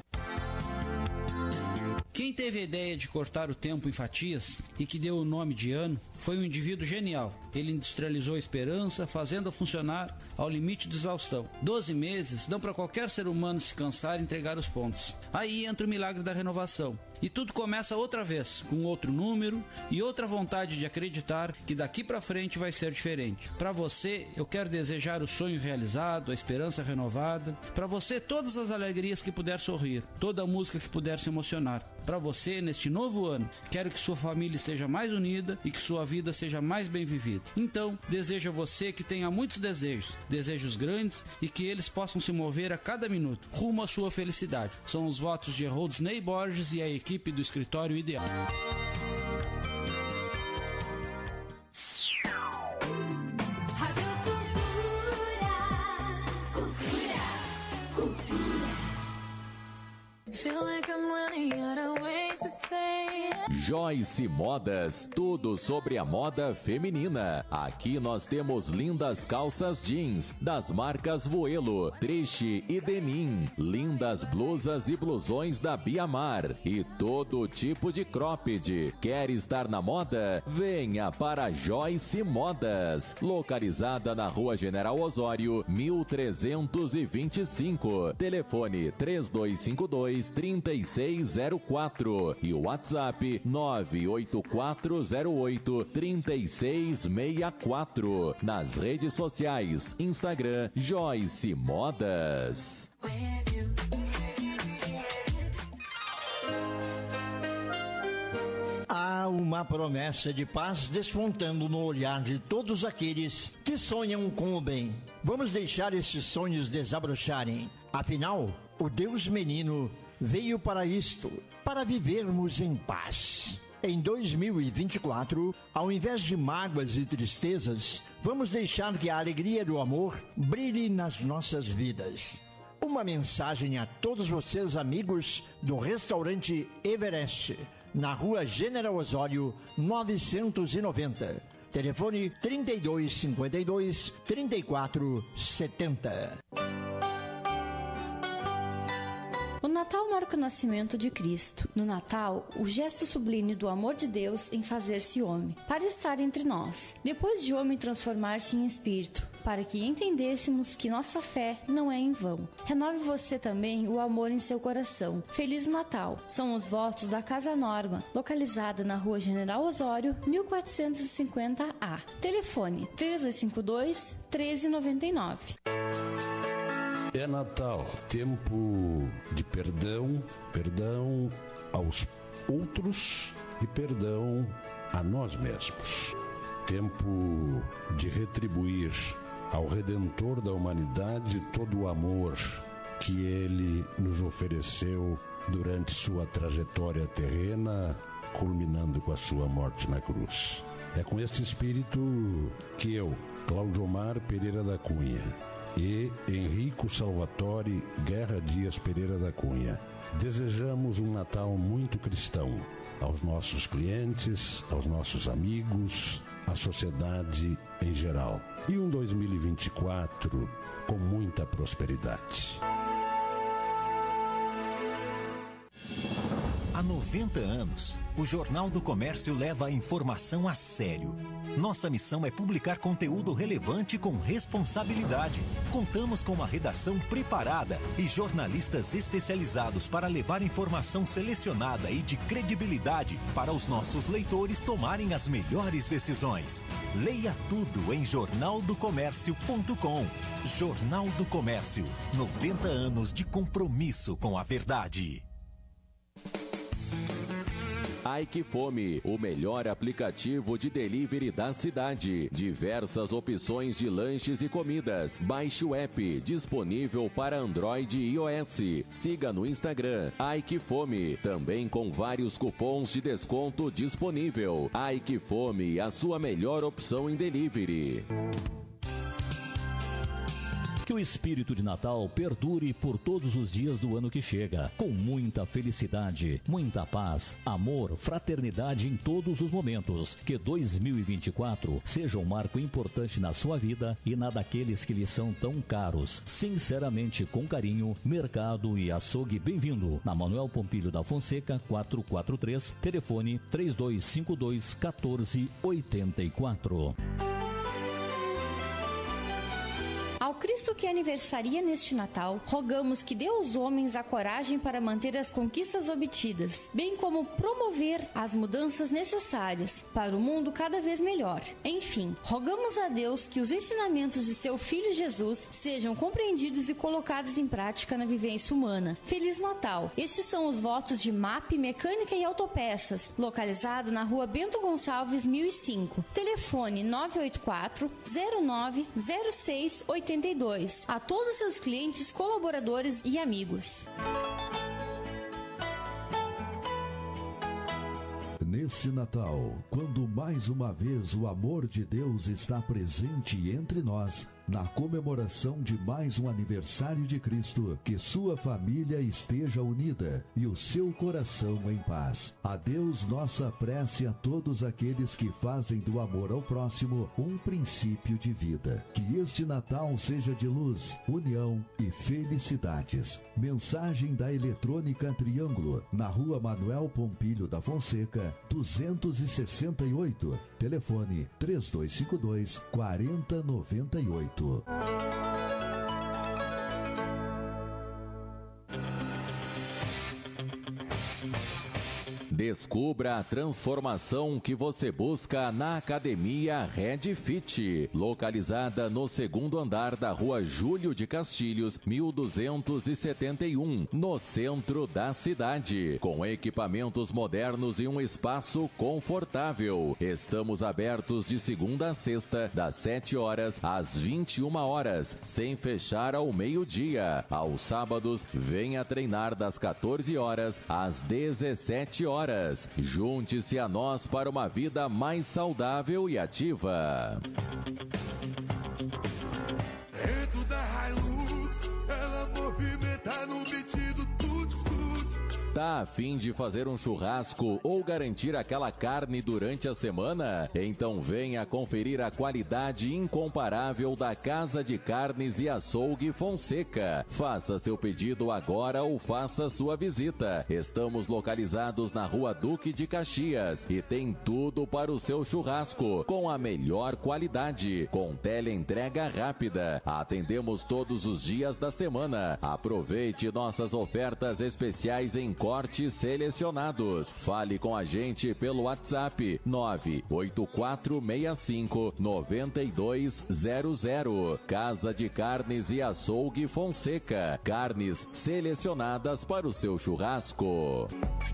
Quem teve a ideia de cortar o tempo em fatias e que deu o nome de ano foi um indivíduo genial. Ele industrializou a esperança, fazendo-a funcionar ao limite de exaustão. Doze meses dão para qualquer ser humano se cansar e entregar os pontos. Aí entra o milagre da renovação. E tudo começa outra vez, com outro número e outra vontade de acreditar que daqui para frente vai ser diferente. Para você, eu quero desejar o sonho realizado, a esperança renovada. Para você, todas as alegrias que puder sorrir, toda a música que puder se emocionar. Para você, neste novo ano, quero que sua família esteja mais unida e que sua vida seja mais bem vivida. Então, desejo a você que tenha muitos desejos, desejos grandes e que eles possam se mover a cada minuto, rumo à sua felicidade. São os votos de Rodney Borges e a equipe do Escritório Ideal. Joyce Modas, tudo sobre a moda feminina. Aqui nós temos lindas calças jeans das marcas Voelo, Triche e Denim, lindas blusas e blusões da Biamar e todo tipo de cropped. Quer estar na moda? Venha para Joyce Modas, localizada na Rua General Osório, mil trezentos e vinte e cinco. Telefone três dois cinco dois, três seis zero quatro e o WhatsApp nove oito quatro zero oito, três seis seis quatro. Nas redes sociais, Instagram Joyce Modas. Há uma promessa de paz despontando no olhar de todos aqueles que sonham com o bem. Vamos deixar esses sonhos desabrocharem. Afinal, o Deus menino veio para isto, para vivermos em paz. Em dois mil e vinte e quatro, ao invés de mágoas e tristezas, vamos deixar que a alegria do amor brilhe nas nossas vidas. Uma mensagem a todos vocês, amigos do restaurante Everest, na Rua General Osório, novecentos e noventa. Telefone trinta e dois cinquenta e dois, trinta e quatro setenta. O Natal marca o nascimento de Cristo. No Natal, o gesto sublime do amor de Deus em fazer-se homem, para estar entre nós. Depois de homem transformar-se em espírito, para que entendêssemos que nossa fé não é em vão. Renove você também o amor em seu coração. Feliz Natal! São os votos da Casa Norma, localizada na Rua General Osório, mil quatrocentos e cinquenta A. Telefone três dois cinco dois, treze noventa e nove. É Natal, tempo de perdão, perdão aos outros e perdão a nós mesmos. Tempo de retribuir ao Redentor da humanidade todo o amor que ele nos ofereceu durante sua trajetória terrena, culminando com a sua morte na cruz. É com este espírito que eu, Cláudio Omar Pereira da Cunha, e Henrico Salvatore Guerra Dias Pereira da Cunha desejamos um Natal muito cristão aos nossos clientes, aos nossos amigos, à sociedade em geral. E um dois mil e vinte e quatro com muita prosperidade. Há noventa anos, o Jornal do Comércio leva a informação a sério. Nossa missão é publicar conteúdo relevante com responsabilidade. Contamos com uma redação preparada e jornalistas especializados para levar informação selecionada e de credibilidade para os nossos leitores tomarem as melhores decisões. Leia tudo em jornal do comércio ponto com. Jornal do Comércio, noventa anos de compromisso com a verdade. Ike Fome, o melhor aplicativo de delivery da cidade. Diversas opções de lanches e comidas. Baixe o app, disponível para Android e iOS. Siga no Instagram, Ike Fome, também com vários cupons de desconto disponível. Ike Fome, a sua melhor opção em delivery. Que o espírito de Natal perdure por todos os dias do ano que chega, com muita felicidade, muita paz, amor, fraternidade em todos os momentos. Que dois mil e vinte e quatro seja um marco importante na sua vida e na daqueles que lhe são tão caros. Sinceramente, com carinho, Mercado e Açougue Bem-vindo, na Manuel Pompilho da Fonseca, quatrocentos e quarenta e três, telefone três dois cinco dois, um quatro oito quatro. Ao Cristo que aniversaria neste Natal, rogamos que dê aos homens a coragem para manter as conquistas obtidas, bem como promover as mudanças necessárias para o mundo cada vez melhor. Enfim, rogamos a Deus que os ensinamentos de seu Filho Jesus sejam compreendidos e colocados em prática na vivência humana. Feliz Natal! Estes são os votos de M A P Mecânica e Autopeças, localizado na Rua Bento Gonçalves, mil e cinco. Telefone nove oito quatro, zero nove, zero seis oito dois. A todos seus clientes, colaboradores e amigos. Nesse Natal, quando mais uma vez o amor de Deus está presente entre nós, Na comemoração de mais um aniversário de Cristo, que sua família esteja unida e o seu coração em paz. A Deus nossa prece a todos aqueles que fazem do amor ao próximo um princípio de vida. Que este Natal seja de luz, união e felicidades. Mensagem da Eletrônica Triângulo, na Rua Manuel Pompilho da Fonseca, duzentos e sessenta e oito. Telefone três dois cinco dois, quatro zero nove oito. Descubra a transformação que você busca na Academia Red Fit, localizada no segundo andar da Rua Júlio de Castilhos, mil duzentos e setenta e um, no centro da cidade, com equipamentos modernos e um espaço confortável. Estamos abertos de segunda a sexta, das sete horas às vinte e uma horas, sem fechar ao meio-dia. Aos sábados, venha treinar das quatorze horas às dezessete horas. Junte-se a nós para uma vida mais saudável e ativa. Dentro da Hilux, ela movimenta no beat do tuts, tuts. Tá a fim de fazer um churrasco ou garantir aquela carne durante a semana? Então venha conferir a qualidade incomparável da Casa de Carnes e Açougue Fonseca. Faça seu pedido agora ou faça sua visita. Estamos localizados na Rua Duque de Caxias e tem tudo para o seu churrasco, com a melhor qualidade, com teleentrega rápida. Atendemos todos os dias da semana. Aproveite nossas ofertas especiais em cortes selecionados. Fale com a gente pelo WhatsApp nove oito quatro seis cinco nove dois zero zero. Casa de Carnes e Açougue Fonseca. Carnes selecionadas para o seu churrasco.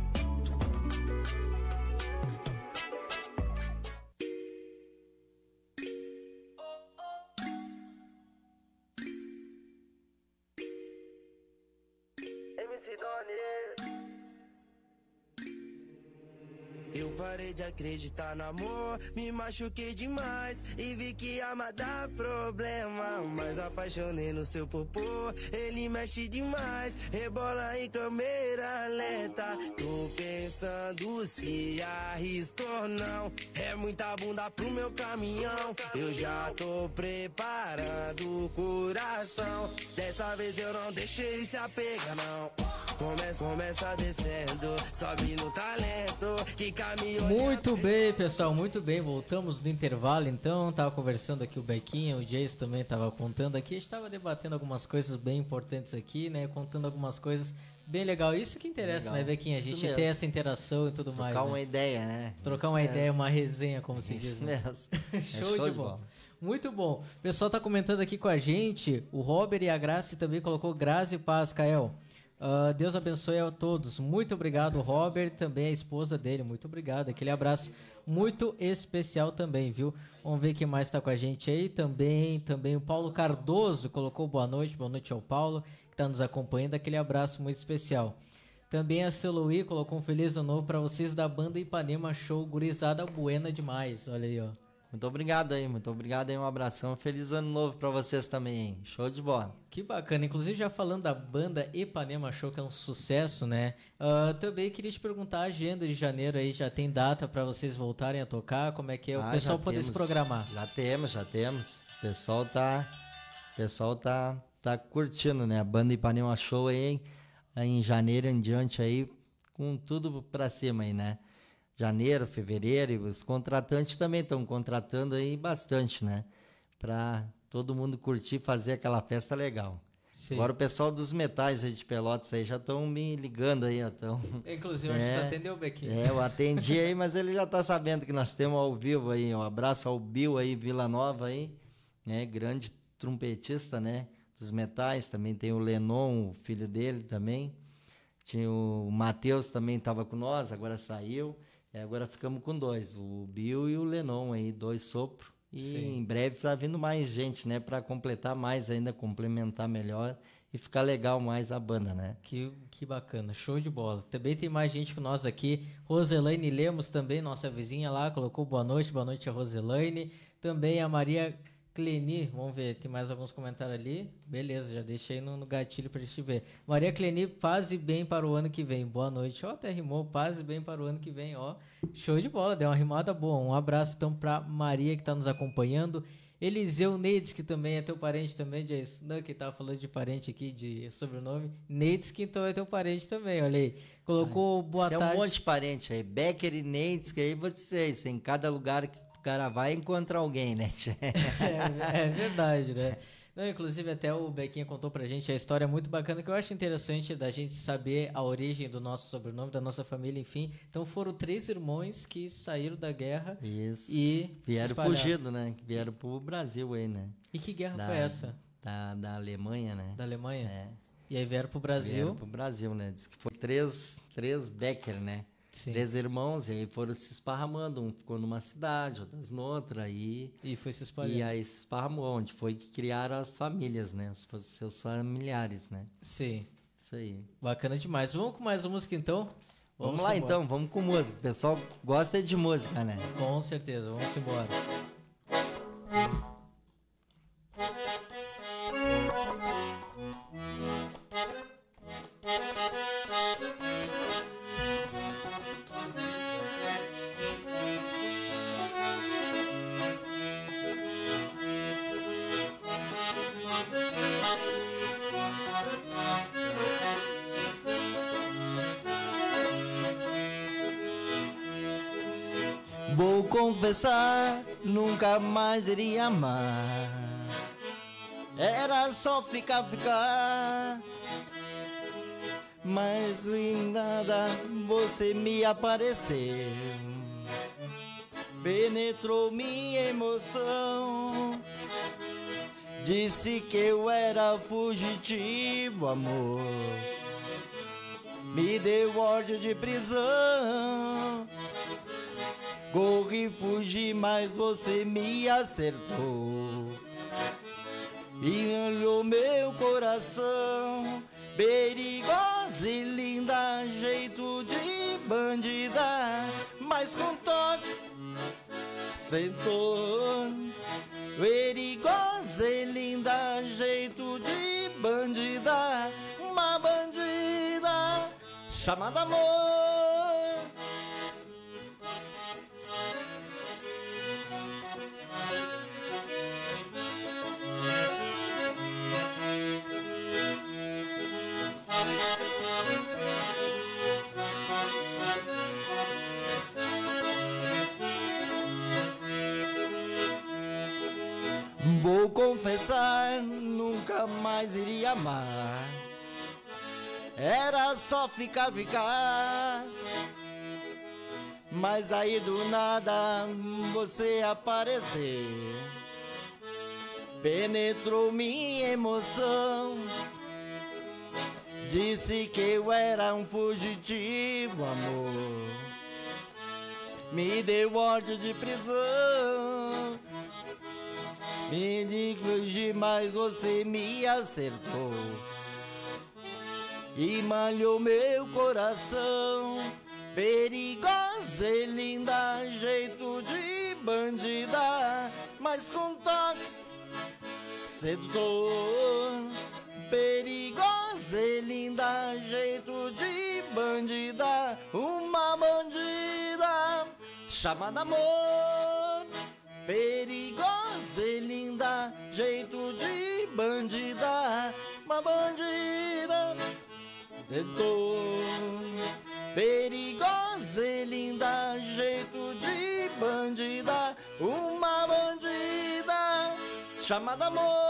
Eu parei de acreditar no amor, me machuquei demais e vi que amar dá problema. Mas apaixonei no seu popô, ele mexe demais, rebola em câmera lenta. Tô pensando se arrisco ou não, é muita bunda pro meu caminhão. Eu já tô preparando o coração, dessa vez eu não deixei ele se apegar não. Começa, começa descendo, sobe no talento, que caminhou. Muito bem, pessoal, muito bem. Voltamos do intervalo, então. Tava conversando aqui o Bequinha, o Jace também tava contando aqui. A gente tava debatendo algumas coisas bem importantes aqui, né? Contando algumas coisas bem legal. Isso que interessa, legal, né, Bequinha? A gente ter essa interação e tudo Trocar mais. Trocar né? uma ideia, né? Trocar Isso uma mesmo. ideia, uma resenha, como se Isso diz. Né? Mesmo. show, é show de de bola. bola. Muito bom. O pessoal tá comentando aqui com a gente. O Robert e a Grace também colocou Graça e Paz, Kael. Uh, Deus abençoe a todos. Muito obrigado, Robert, também a esposa dele. Muito obrigado. Aquele abraço muito especial também, viu? Vamos ver quem mais está com a gente aí. Também, também o Paulo Cardoso colocou boa noite. Boa noite ao Paulo, que está nos acompanhando. Aquele abraço muito especial. Também a Celuí colocou um feliz ano novo para vocês da banda Ipanema Show. Gurizada buena demais. Olha aí, ó. Muito obrigado aí, muito obrigado aí, um abração, feliz ano novo pra vocês também, hein? Show de bola. Que bacana, inclusive já falando da banda Ipanema Show, que é um sucesso, né? Uh, também queria te perguntar, a agenda de janeiro aí, já tem data pra vocês voltarem a tocar? Como é que é? Ah, o pessoal poder temos, se programar. Já temos, já temos. O pessoal tá, o pessoal tá, tá curtindo, né? A banda Ipanema Show aí, aí em janeiro em diante aí, com tudo pra cima aí, né? Janeiro, fevereiro, e os contratantes também estão contratando aí bastante, né? Pra todo mundo curtir, fazer aquela festa legal. Sim. Agora o pessoal dos metais aí de Pelotas aí já estão me ligando aí, então. Inclusive, a gente é, atendeu o Bequinho. É, eu atendi aí, mas ele já tá sabendo que nós temos ao vivo aí. Um abraço ao Bill aí, Vila Nova aí, né? Grande trompetista, né? Dos metais, também tem o Lenon, o filho dele também. Tinha o Matheus também estava com nós, agora saiu. E agora ficamos com dois, o Bill e o Lenon aí, dois sopros. E Sim. em breve está vindo mais gente, né? Para completar mais ainda, complementar melhor e ficar legal mais a banda, né? Que, que bacana, show de bola. Também tem mais gente com nós aqui. Roselaine Lemos também, nossa vizinha lá, colocou boa noite, boa noite a Roselaine. Também a Maria Cleni, vamos ver, tem mais alguns comentários ali. Beleza, já deixei no, no gatilho pra gente ver. Maria Cleni, paz e bem para o ano que vem. Boa noite. Ó, até rimou, paz e bem para o ano que vem, ó. Show de bola, deu uma rimada boa. Um abraço então pra Maria que tá nos acompanhando. Eliseu Neides, que também é teu parente também, Jason. Não, que tava falando de parente aqui, de sobrenome. Neides, que então é teu parente também, olha aí. Colocou Ai, boa tarde. É um monte de parente aí. Becker e Neides, que aí vocês, em cada lugar que o cara vai encontra alguém, né? é, é verdade, né? Não, inclusive até o Bequinha contou pra gente a história muito bacana, que eu acho interessante da gente saber a origem do nosso sobrenome, da nossa família, enfim. Então foram três irmãos que saíram da guerra. Isso. E vieram fugido, né? Vieram pro Brasil aí, né? E que guerra da, foi essa? Da, da Alemanha, né? Da Alemanha? É. E aí vieram pro Brasil? Vieram pro Brasil, né? Diz que foram três, três Becker, né? Sim. Três irmãos, e aí foram se esparramando, um ficou numa cidade, outros noutra, aí... E foi se espalhando. E aí se esparramou, onde foi que criaram as famílias, né? Os, os seus familiares, né? Sim. Isso aí. Bacana demais. Vamos com mais uma música, então? Vamos, vamos lá, embora. Então, vamos com música. O pessoal gosta de música, né? Com certeza, vamos embora. Vou confessar, nunca mais iria amar. Era só ficar, ficar. Mas em nada você me apareceu. Penetrou minha emoção. Disse que eu era fugitivo, amor. Me deu ordem de prisão. Corri, fugi, mas você me acertou. E olhou meu coração. Perigosa e linda, jeito de bandida, mas com toque sentou. Perigosa e linda, jeito de bandida, uma bandida chamada amor. Vou confessar, nunca mais iria amar. Era só ficar, ficar. Mas aí do nada você apareceu. Penetrou minha emoção. Disse que eu era um fugitivo, amor. Me deu ordem de prisão. Me digo, mas você me acertou. E malhou meu coração. Perigosa e linda, jeito de bandida, mas com toques sedutor. Perigosa e linda, jeito de bandida, uma bandida chamada amor. Perigosa e linda, jeito de bandida, uma bandida sedutor. Perigosa e linda, jeito de bandida, uma bandida chamada amor.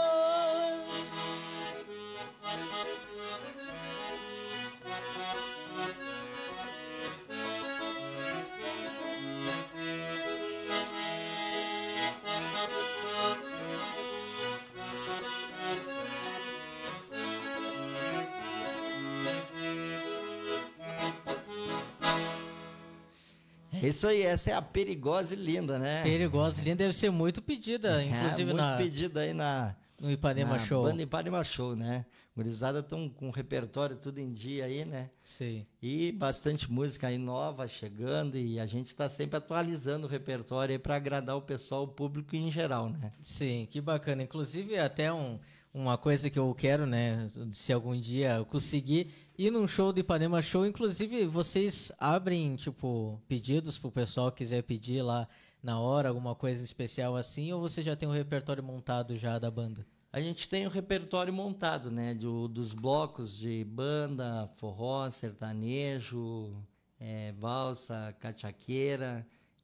Isso aí, essa é a Perigosa e Linda, né? Perigosa e Linda deve ser muito pedida, inclusive é, muito na... pedida aí na, No Ipanema Na Show. Banda Ipanema Show, né? Gurizada estão com o repertório tudo em dia aí, né? Sim. E bastante música aí nova chegando e a gente está sempre atualizando o repertório aí para agradar o pessoal, o público em geral, né? Sim, que bacana. Inclusive, até um, uma coisa que eu quero, né? Se algum dia eu conseguir ir num show do Ipanema Show, inclusive vocês abrem, tipo, pedidos pro pessoal que quiser pedir lá na hora, alguma coisa especial assim, ou você já tem um repertório montado já da banda? A gente tem o repertório montado, né? Do, dos blocos de banda, forró, sertanejo, é, valsa, cachaqueira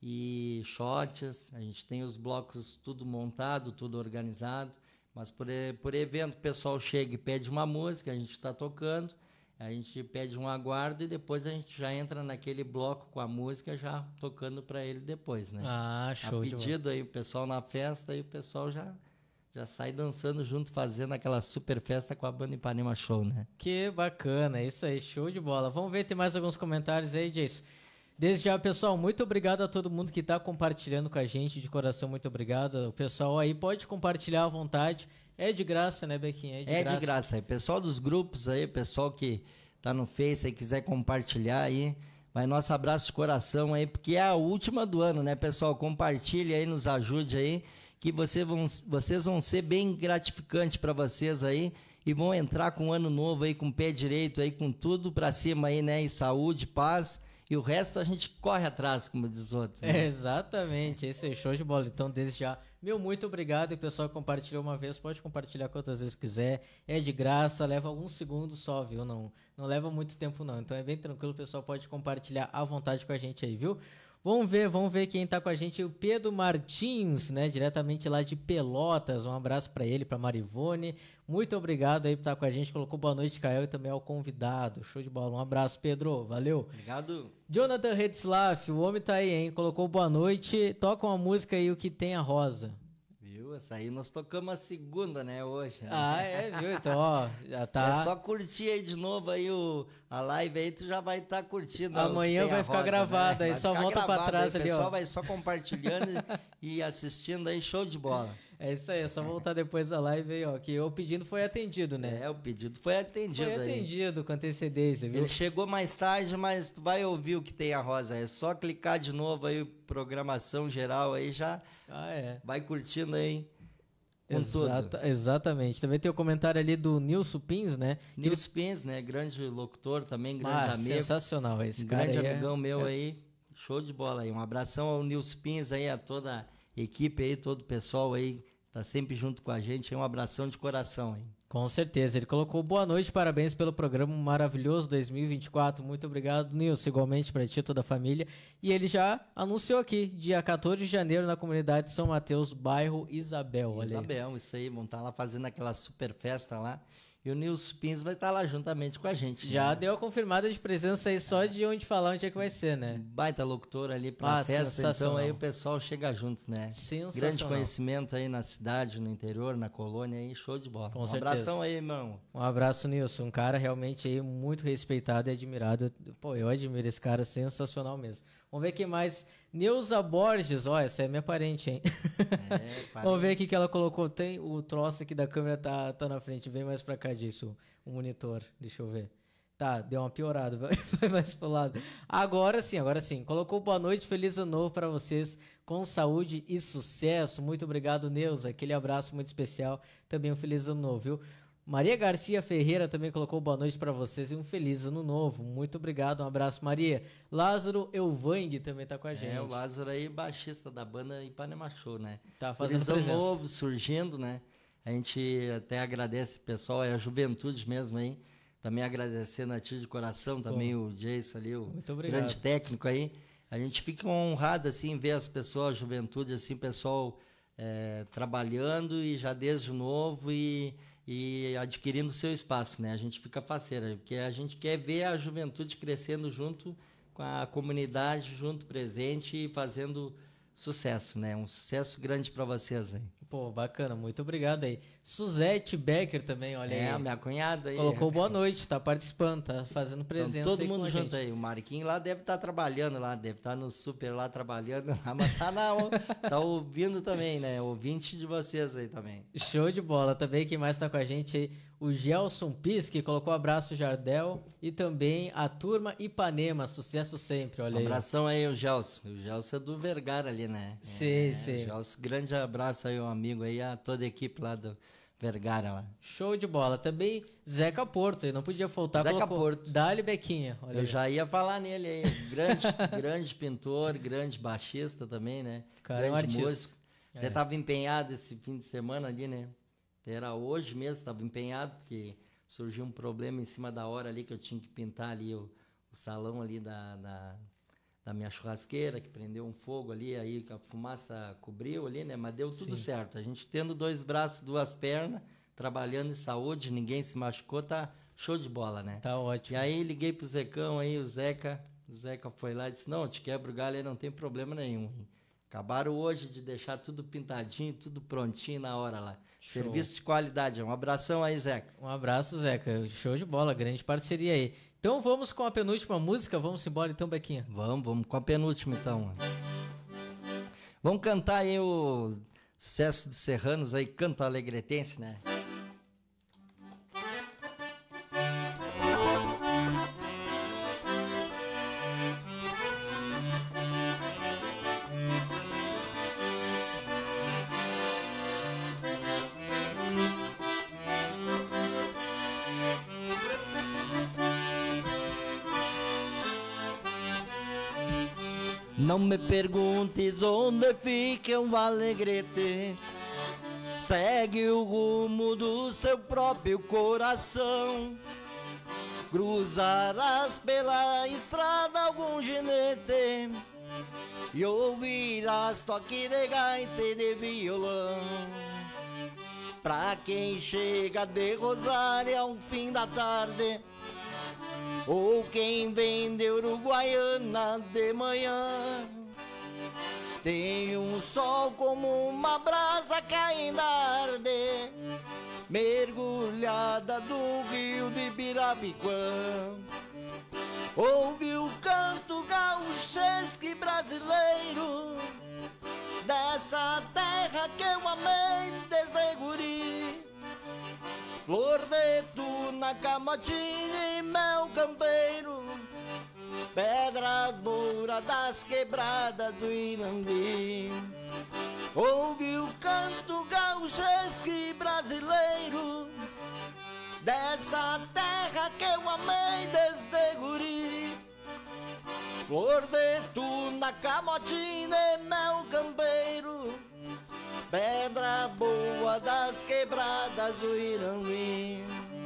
e shots. A gente tem os blocos tudo montado, tudo organizado. Mas por, por evento o pessoal chega e pede uma música, a gente está tocando, a gente pede um aguardo e depois a gente já entra naquele bloco com a música já tocando para ele depois, né? Ah, show A de pedido aí o pessoal na festa e o pessoal já... Já sai dançando junto, fazendo aquela super festa com a banda Ipanema Show, né? Que bacana, isso aí, show de bola. Vamos ver, tem mais alguns comentários aí, Jason. Desde já, pessoal, muito obrigado a todo mundo que está compartilhando com a gente, de coração, muito obrigado. O pessoal aí pode compartilhar à vontade, é de graça, né, Bequinha? É de é graça. de graça aí, pessoal dos grupos aí, pessoal que tá no Face aí, quiser compartilhar aí, vai nosso abraço de coração aí, porque é a última do ano, né, pessoal? Compartilhe aí, nos ajude aí, que vocês vão, vocês vão ser bem gratificantes para vocês aí e vão entrar com um ano novo aí, com o pé direito aí, com tudo para cima aí, né? E saúde, paz, e o resto a gente corre atrás, como diz os outros. Né? É, exatamente, esse é show de bola. Então, desde já, meu muito obrigado. E o pessoal compartilhou uma vez, pode compartilhar quantas vezes quiser. É de graça, leva alguns segundos só, viu? Não, não leva muito tempo não. Então é bem tranquilo, o pessoal pode compartilhar à vontade com a gente aí, viu? Vamos ver, vamos ver quem tá com a gente, o Pedro Martins, né, diretamente lá de Pelotas. Um abraço para ele, para Marivone. Muito obrigado aí por estar com a gente. Colocou boa noite, Caio, e também ao convidado. Show de bola. Um abraço, Pedro. Valeu. Obrigado. Jonathan Retzlaff, o homem tá aí, hein? Colocou boa noite. Toca uma música aí, O Que Tem a Rosa. Viu? Essa aí nós tocamos a segunda, né, hoje. Ah, é, viu? Então, ó, já tá. É só curtir aí de novo aí o, a live aí, tu já vai estar tá curtindo. Amanhã vai ficar gravado, né? aí vai só volta pra trás aí, ali, ó. O pessoal vai só compartilhando e assistindo aí, show de bola. É isso aí, é só voltar depois da live aí, ó, que o pedido foi atendido, né? É, o pedido foi atendido Foi atendido aí. com antecedência, viu? Ele chegou mais tarde, mas tu vai ouvir o que tem a Rosa. É só clicar de novo aí, programação geral aí, já ah, é. vai curtindo aí. Exata, exatamente. Também tem o comentário ali do Nilson Pins, né? Nilson Ele... Pins, né? Grande locutor também, grande ah, amigo. Sensacional esse um cara. Grande aí amigão é... meu é... aí. Show de bola aí. Um abração ao Nilson Pins aí, a toda a equipe aí, todo o pessoal aí. Tá sempre junto com a gente. Um abração de coração aí. Com certeza. Ele colocou boa noite, parabéns pelo programa maravilhoso dois mil e vinte e quatro. Muito obrigado, Nilson. Igualmente para ti e toda a família. E ele já anunciou aqui, dia quatorze de janeiro, na comunidade São Mateus, bairro Isabel. Olha Isabel, aí. Isso aí. Vão estar lá fazendo aquela super festa lá. E o Nilson Pins vai estar lá juntamente com a gente. Já né? deu a confirmada de presença aí, só de onde falar onde é que vai ser, né? Baita locutor ali pra ah, festa, então aí o pessoal chega junto, né? Sensacional. Grande conhecimento aí na cidade, no interior, na colônia aí, show de bola. Com um certeza. abração aí, irmão. Um abraço, Nilson. Um cara realmente aí muito respeitado e admirado. Pô, eu admiro esse cara, sensacional mesmo. Vamos ver quem mais. Neuza Borges, ó, essa é minha parente, hein? É, Vamos ver aqui que ela colocou. Tem o troço aqui da câmera, tá, tá na frente. Vem mais pra cá disso, o monitor. Deixa eu ver. Tá, deu uma piorada, vai mais pro lado. Agora sim, agora sim. Colocou boa noite, feliz ano novo pra vocês, com saúde e sucesso. Muito obrigado, Neuza. Aquele abraço muito especial. Também um feliz ano novo, viu? Maria Garcia Ferreira também colocou boa noite para vocês e um feliz ano novo. Muito obrigado, um abraço, Maria. Lázaro Elvang também tá com a gente. É, o Lázaro aí, baixista da banda Ipanema Show, né? Tá fazendo feliz presença. ano novo, surgindo, né? A gente até agradece, pessoal, é a juventude mesmo aí. Também agradecendo a ti de coração, também Bom, o Jason ali, o grande técnico aí. A gente fica honrado, assim, ver as pessoas, a juventude, assim, pessoal é, trabalhando e já desde novo e... e adquirindo seu espaço, né? A gente fica faceira, porque a gente quer ver a juventude crescendo junto com a comunidade, junto presente e fazendo sucesso, né? Um sucesso grande para vocês aí. Pô, bacana, muito obrigado aí. Suzete Becker também, olha é, aí. É, a minha cunhada aí. Colocou boa noite, tá participando, tá fazendo presença então, todo aí mundo com a junto gente. aí. O Marquinhos lá deve estar tá trabalhando lá, deve estar tá no super lá trabalhando, mas tá, na, tá ouvindo também, né? Ouvinte de vocês aí também. Show de bola. Também quem mais tá com a gente aí, o Gelson Pis, que colocou abraço Jardel, e também a turma Ipanema, sucesso sempre, olha aí. Abração aí, o Gelson. O Gelson é do Vergara ali, né? Sim, é, sim. Gelson, grande abraço aí, um amigo aí, a toda a equipe lá do Vergara lá. Show de bola. Também Zeca Porto, não podia faltar. Zeca colocou, Porto. Dali Bequinha. Olha Eu aí. já ia falar nele aí. Grande, grande pintor, grande baixista também, né? Cara, grande é um artista. músico. É. Até tava empenhado esse fim de semana ali, né? Era hoje mesmo, estava empenhado, porque surgiu um problema em cima da hora ali, que eu tinha que pintar ali o, o salão ali da, da, da minha churrasqueira, que prendeu um fogo ali, aí a fumaça cobriu ali, né? Mas deu tudo Sim. certo. A gente tendo dois braços, duas pernas, trabalhando em saúde, ninguém se machucou, tá show de bola, né? Tá ótimo. E aí liguei pro Zecão aí, o Zeca, o Zeca foi lá e disse, não, te quebra o galho aí, não tem problema nenhum. Acabaram hoje de deixar tudo pintadinho, tudo prontinho na hora lá. Show. Serviço de qualidade. Um abração aí, Zeca. Um abraço, Zeca. Show de bola, grande parceria aí. Então vamos com a penúltima música, vamos embora então, Bequinha. Vamos, vamos com a penúltima então. Vamos cantar aí o sucesso dos Serranos aí, Canto Alegretense, né? Não me perguntes onde fica o Alegrete, segue o rumo do seu próprio coração. Cruzarás pela estrada algum ginete e ouvirás toque de gaita e de violão. Pra quem chega de Rosário ao fim da tarde, ou quem vem de Uruguaiana de manhã, tem um sol como uma brasa caindo arde, mergulhada do rio de Birabiquã. Ouve o canto gauchesque brasileiro, dessa terra que eu amei desde guri. Flor de tuna, camotinha e mel campeiro, pedras duras das quebradas do Irandi. Ouve o canto gauchesque brasileiro, dessa terra que eu amei desde guri. Flor de tuna, camotinha e mel campeiro, pedra boa das quebradas do Irandi.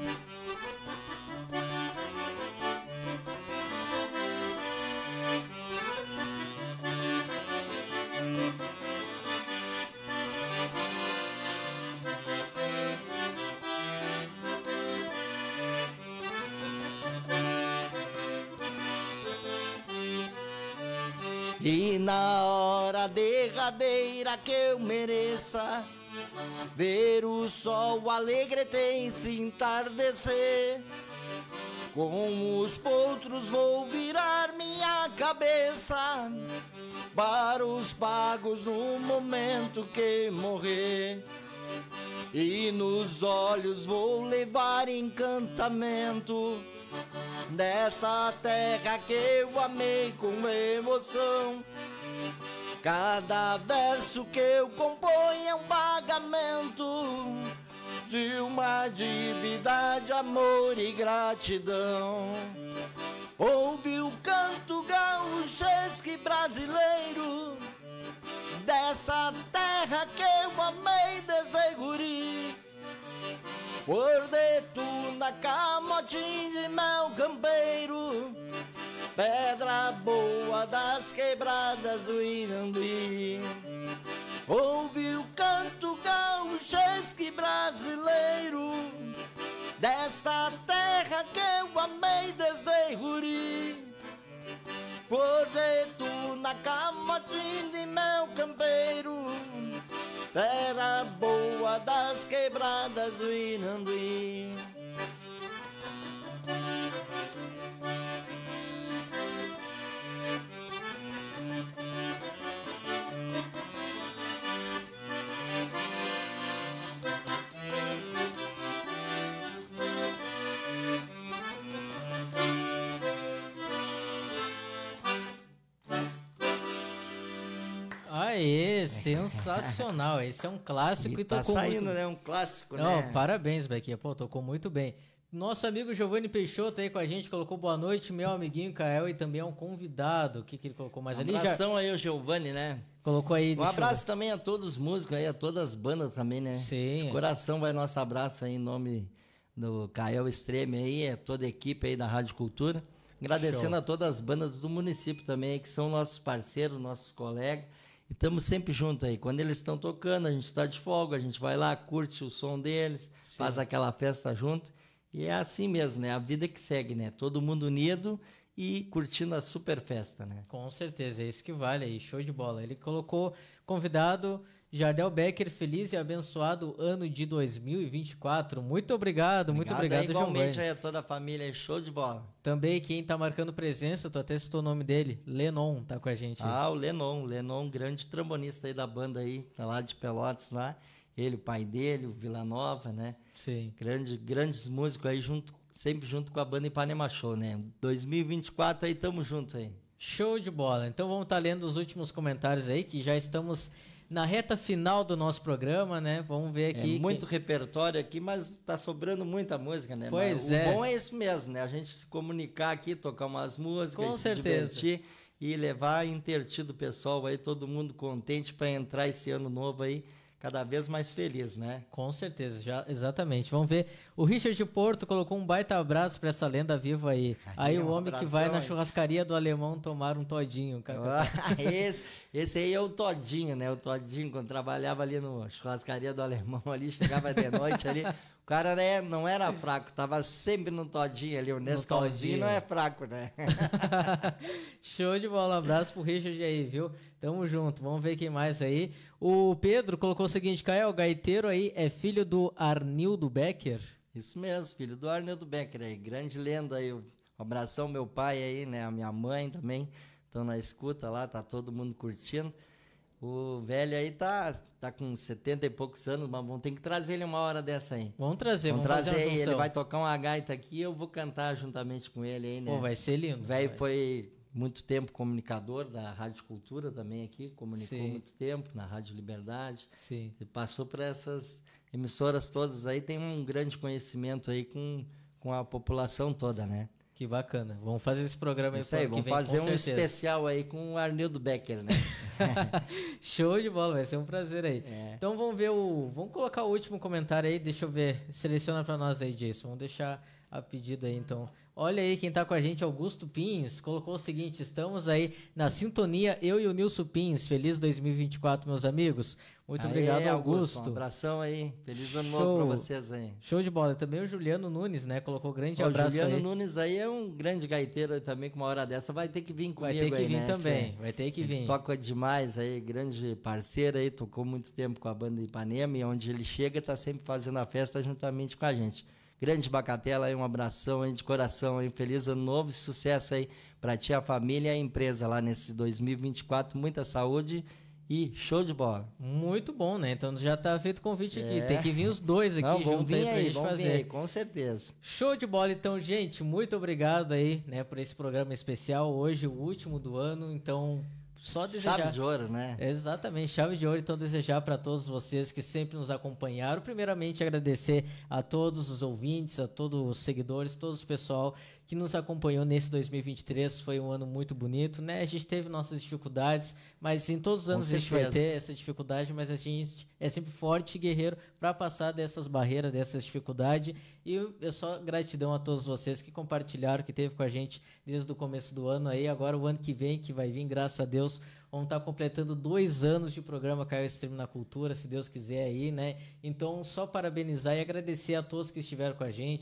E na hora derradeira que eu mereça ver o sol alegretense entardecer, com os potros vou virar minha cabeça para os pagos no momento que morrer. E nos olhos vou levar encantamento dessa terra que eu amei com emoção. Cada verso que eu componho é um pagamento de uma dívida de amor e gratidão. Ouve o canto gauchesque brasileiro, dessa terra que eu amei desde guri. Flor de tuna, camotinho de mel campeiro, pedra boa das quebradas do Irandi. Ouve o canto gauchesque brasileiro, desta terra que eu amei desde guri. Flor de tuna, camotinho de mel campeiro, terra boa das quebradas atrás do Inambuí. Aê, sensacional. Esse é um clássico e, e tá tocou saindo, muito... né? Um clássico, Não, né? parabéns, Bequinha. Pô, tocou muito bem. Nosso amigo Giovanni Peixoto aí com a gente, colocou boa noite, meu amiguinho Kael, e também é um convidado. O que, que ele colocou mais Um ali? abração Já... aí ao Giovanni, né? Colocou aí. Um abraço também a todos os músicos aí, a todas as bandas também, né? Sim. De coração vai nosso abraço aí em nome do Kael Extreme aí, é toda a equipe aí da Rádio Cultura. Agradecendo Show. a todas as bandas do município também aí, que são nossos parceiros, nossos colegas. E estamos sempre juntos aí. Quando eles estão tocando, a gente está de folga, a gente vai lá, curte o som deles, Sim. faz aquela festa junto. E é assim mesmo, né? A vida que segue, né? Todo mundo unido e curtindo a super festa, né? Com certeza, é isso que vale aí, show de bola. Ele colocou convidado Jardel Becker, feliz e abençoado ano de dois mil e vinte e quatro. Muito obrigado, muito obrigado, obrigado igualmente Giovanni. aí a toda a família, show de bola. Também quem tá marcando presença, tu até citou o nome dele, Lenon, tá com a gente. Ah, o Lenon, o Lenon, grande trombonista aí da banda aí, tá lá de Pelotas lá. Ele, o pai dele, o Vila Nova, né? Sim. Grande, grandes músicos aí, junto, sempre junto com a banda Ipanema Show, né? dois mil e vinte e quatro aí, tamo junto aí. Show de bola. Então vamos estar lendo os últimos comentários aí, que já estamos na reta final do nosso programa, né? Vamos ver aqui. É muito que... repertório aqui, mas tá sobrando muita música, né? Pois mas é. O bom é isso mesmo, né? A gente se comunicar aqui, tocar umas músicas, com se certeza. divertir e levar intertido o pessoal aí, todo mundo contente para entrar esse ano novo aí, cada vez mais feliz, né? Com certeza, já, exatamente. Vamos ver. O Richard Porto colocou um baita abraço para essa lenda viva aí. Aí, aí um o homem que vai na churrascaria do Alemão tomar um todinho. esse, esse aí é o Todinho, né? O Todinho, quando trabalhava ali no churrascaria do Alemão, ali, chegava de noite ali. O cara, né, não era fraco, tava sempre no Todinho ali. O Nescauzinho não é fraco, né? Show de bola. Um abraço pro Richard aí, viu? Tamo junto. Vamos ver quem mais aí. O Pedro colocou o seguinte, Kael, o gaiteiro aí é filho do Arnildo Becker? Isso mesmo, filho do Arnildo Becker aí. Grande lenda aí. Um abração meu pai aí, né? A minha mãe também. Estão na escuta lá, tá todo mundo curtindo. O velho aí tá, tá com setenta e poucos anos, mas vamos ter que trazer ele uma hora dessa aí. Vamos trazer, vamos, vamos trazer fazer aí. Ele vai tocar uma gaita aqui e eu vou cantar juntamente com ele aí, né? Pô, vai ser lindo. O velho foi muito tempo comunicador da Rádio Cultura também aqui, comunicou Sim. muito tempo na Rádio Liberdade. Sim. E passou por essas emissoras todas aí, tem um grande conhecimento aí com, com a população toda, né? Que bacana. Vamos fazer esse programa aí. Isso aí, vamos vem, fazer um certeza. especial aí com o Arnildo Becker, né? Show de bola, vai ser um prazer aí. É. Então vamos ver o... Vamos colocar o último comentário aí, deixa eu ver. Seleciona pra nós aí, Jason. Vamos deixar a pedido aí, então. Olha aí quem tá com a gente, Augusto Pins, colocou o seguinte, estamos aí na sintonia, eu e o Nilson Pins, feliz dois mil e vinte e quatro, meus amigos. Muito Aê, obrigado, Augusto. Augusto. Um abração aí, feliz ano Show. novo pra vocês aí. Show de bola. Também o Juliano Nunes, né, colocou grande o abraço Juliano aí. Nunes aí é um grande gaiteiro aí também, que uma hora dessa vai ter que vir comigo aí, Vai ter que aí, vir né? também, vai ter que Ele vir. toca demais aí, grande parceiro aí, tocou muito tempo com a banda Ipanema e onde ele chega tá sempre fazendo a festa juntamente com a gente. Grande Bacatela aí, um abração aí de coração aí, feliz ano novo e sucesso aí pra ti, a família e a empresa lá nesse dois mil e vinte e quatro, muita saúde e show de bola. Muito bom, né? Então já tá feito o convite aqui, É. tem que vir os dois aqui Não, juntos aí pra aí, gente vamos fazer. vir aí, com certeza. Show de bola, então, gente, muito obrigado aí, né, por esse programa especial, hoje o último do ano, então... Só desejar. Chave de ouro, né? Exatamente, chave de ouro. Então, desejar para todos vocês que sempre nos acompanharam. Primeiramente, agradecer a todos os ouvintes, a todos os seguidores, todos o pessoal que nos acompanhou nesse dois mil e vinte e três. Foi um ano muito bonito, né? A gente teve nossas dificuldades, mas em todos os anos a gente vai ter essa dificuldade, mas a gente é sempre forte e guerreiro para passar dessas barreiras, dessas dificuldades. E é só gratidão a todos vocês que compartilharam, que teve com a gente desde o começo do ano aí. Agora o ano que vem, que vai vir, graças a Deus, vamos estar completando dois anos de programa Kael Extreme na Cultura, se Deus quiser aí, né? Então, só parabenizar e agradecer a todos que estiveram com a gente,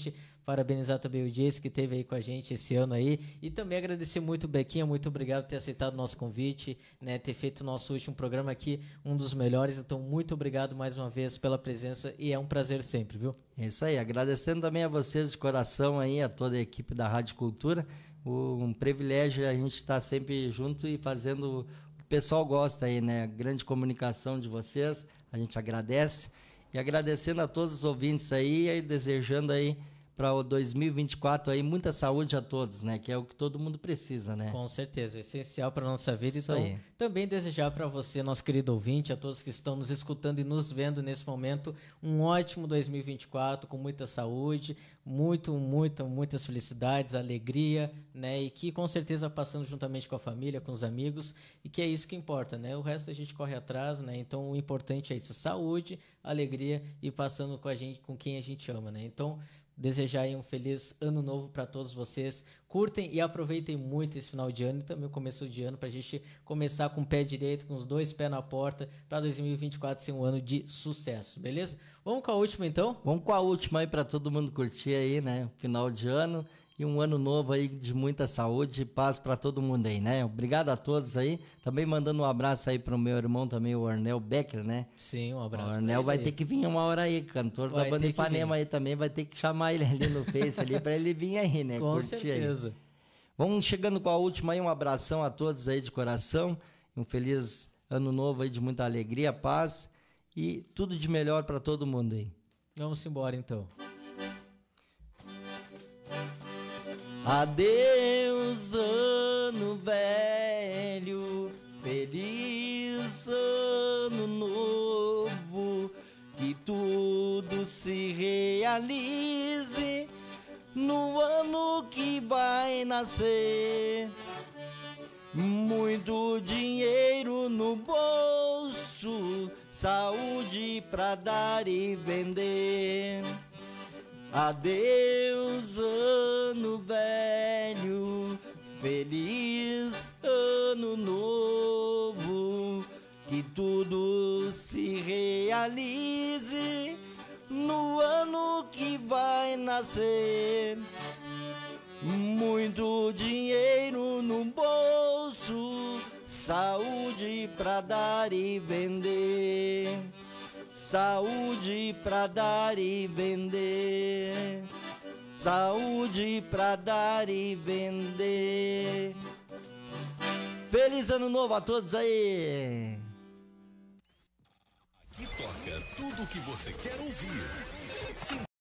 parabenizar também o Jace que esteve aí com a gente esse ano aí, e também agradecer muito o Bequinha, muito obrigado por ter aceitado o nosso convite, né, ter feito o nosso último programa aqui, um dos melhores, então muito obrigado mais uma vez pela presença e é um prazer sempre, viu? É isso aí, agradecendo também a vocês de coração aí, a toda a equipe da Rádio Cultura, um privilégio a gente estar sempre junto e fazendo o que o pessoal gosta aí, né, a grande comunicação de vocês, a gente agradece, e agradecendo a todos os ouvintes aí, e desejando aí para o dois mil e vinte e quatro aí muita saúde a todos, né? Que é o que todo mundo precisa, né? Com certeza, é essencial para nossa vida. Isso então, aí. Também desejar para você, nosso querido ouvinte, a todos que estão nos escutando e nos vendo nesse momento, um ótimo dois mil e vinte e quatro com muita saúde, muito, muito, muitas felicidades, alegria, né? E que com certeza passando juntamente com a família, com os amigos, e que é isso que importa, né? O resto a gente corre atrás, né? Então o importante é isso, saúde, alegria e passando com a gente, com quem a gente ama, né? Então desejar aí um feliz ano novo para todos vocês. Curtem e aproveitem muito esse final de ano e também o começo de ano para a gente começar com o pé direito, com os dois pés na porta, para dois mil e vinte e quatro ser um ano de sucesso, beleza? Vamos com a última então? Vamos com a última aí para todo mundo curtir aí, né? Final de ano e um ano novo aí de muita saúde e paz para todo mundo aí, né? Obrigado a todos aí. Também mandando um abraço aí pro meu irmão também, o Arnel Becker, né? Sim, um abraço. O Arnel vai aí. ter que vir uma hora aí, cantor vai da banda Ipanema aí também, vai ter que chamar ele ali no Face ali para ele vir aí, né? Com curtir certeza. Aí. Vamos chegando com a última aí, um abração a todos aí de coração, um feliz ano novo aí de muita alegria, paz e tudo de melhor para todo mundo aí. Vamos embora então. Adeus, ano velho, feliz ano novo, que tudo se realize no ano que vai nascer. Muito dinheiro no bolso, saúde pra dar e vender. Adeus, ano velho, feliz ano novo, que tudo se realize no ano que vai nascer. Muito dinheiro no bolso, saúde pra dar e vender. Saúde pra dar e vender, saúde pra dar e vender. Feliz ano novo a todos aí! Aqui toca tudo o que você quer ouvir.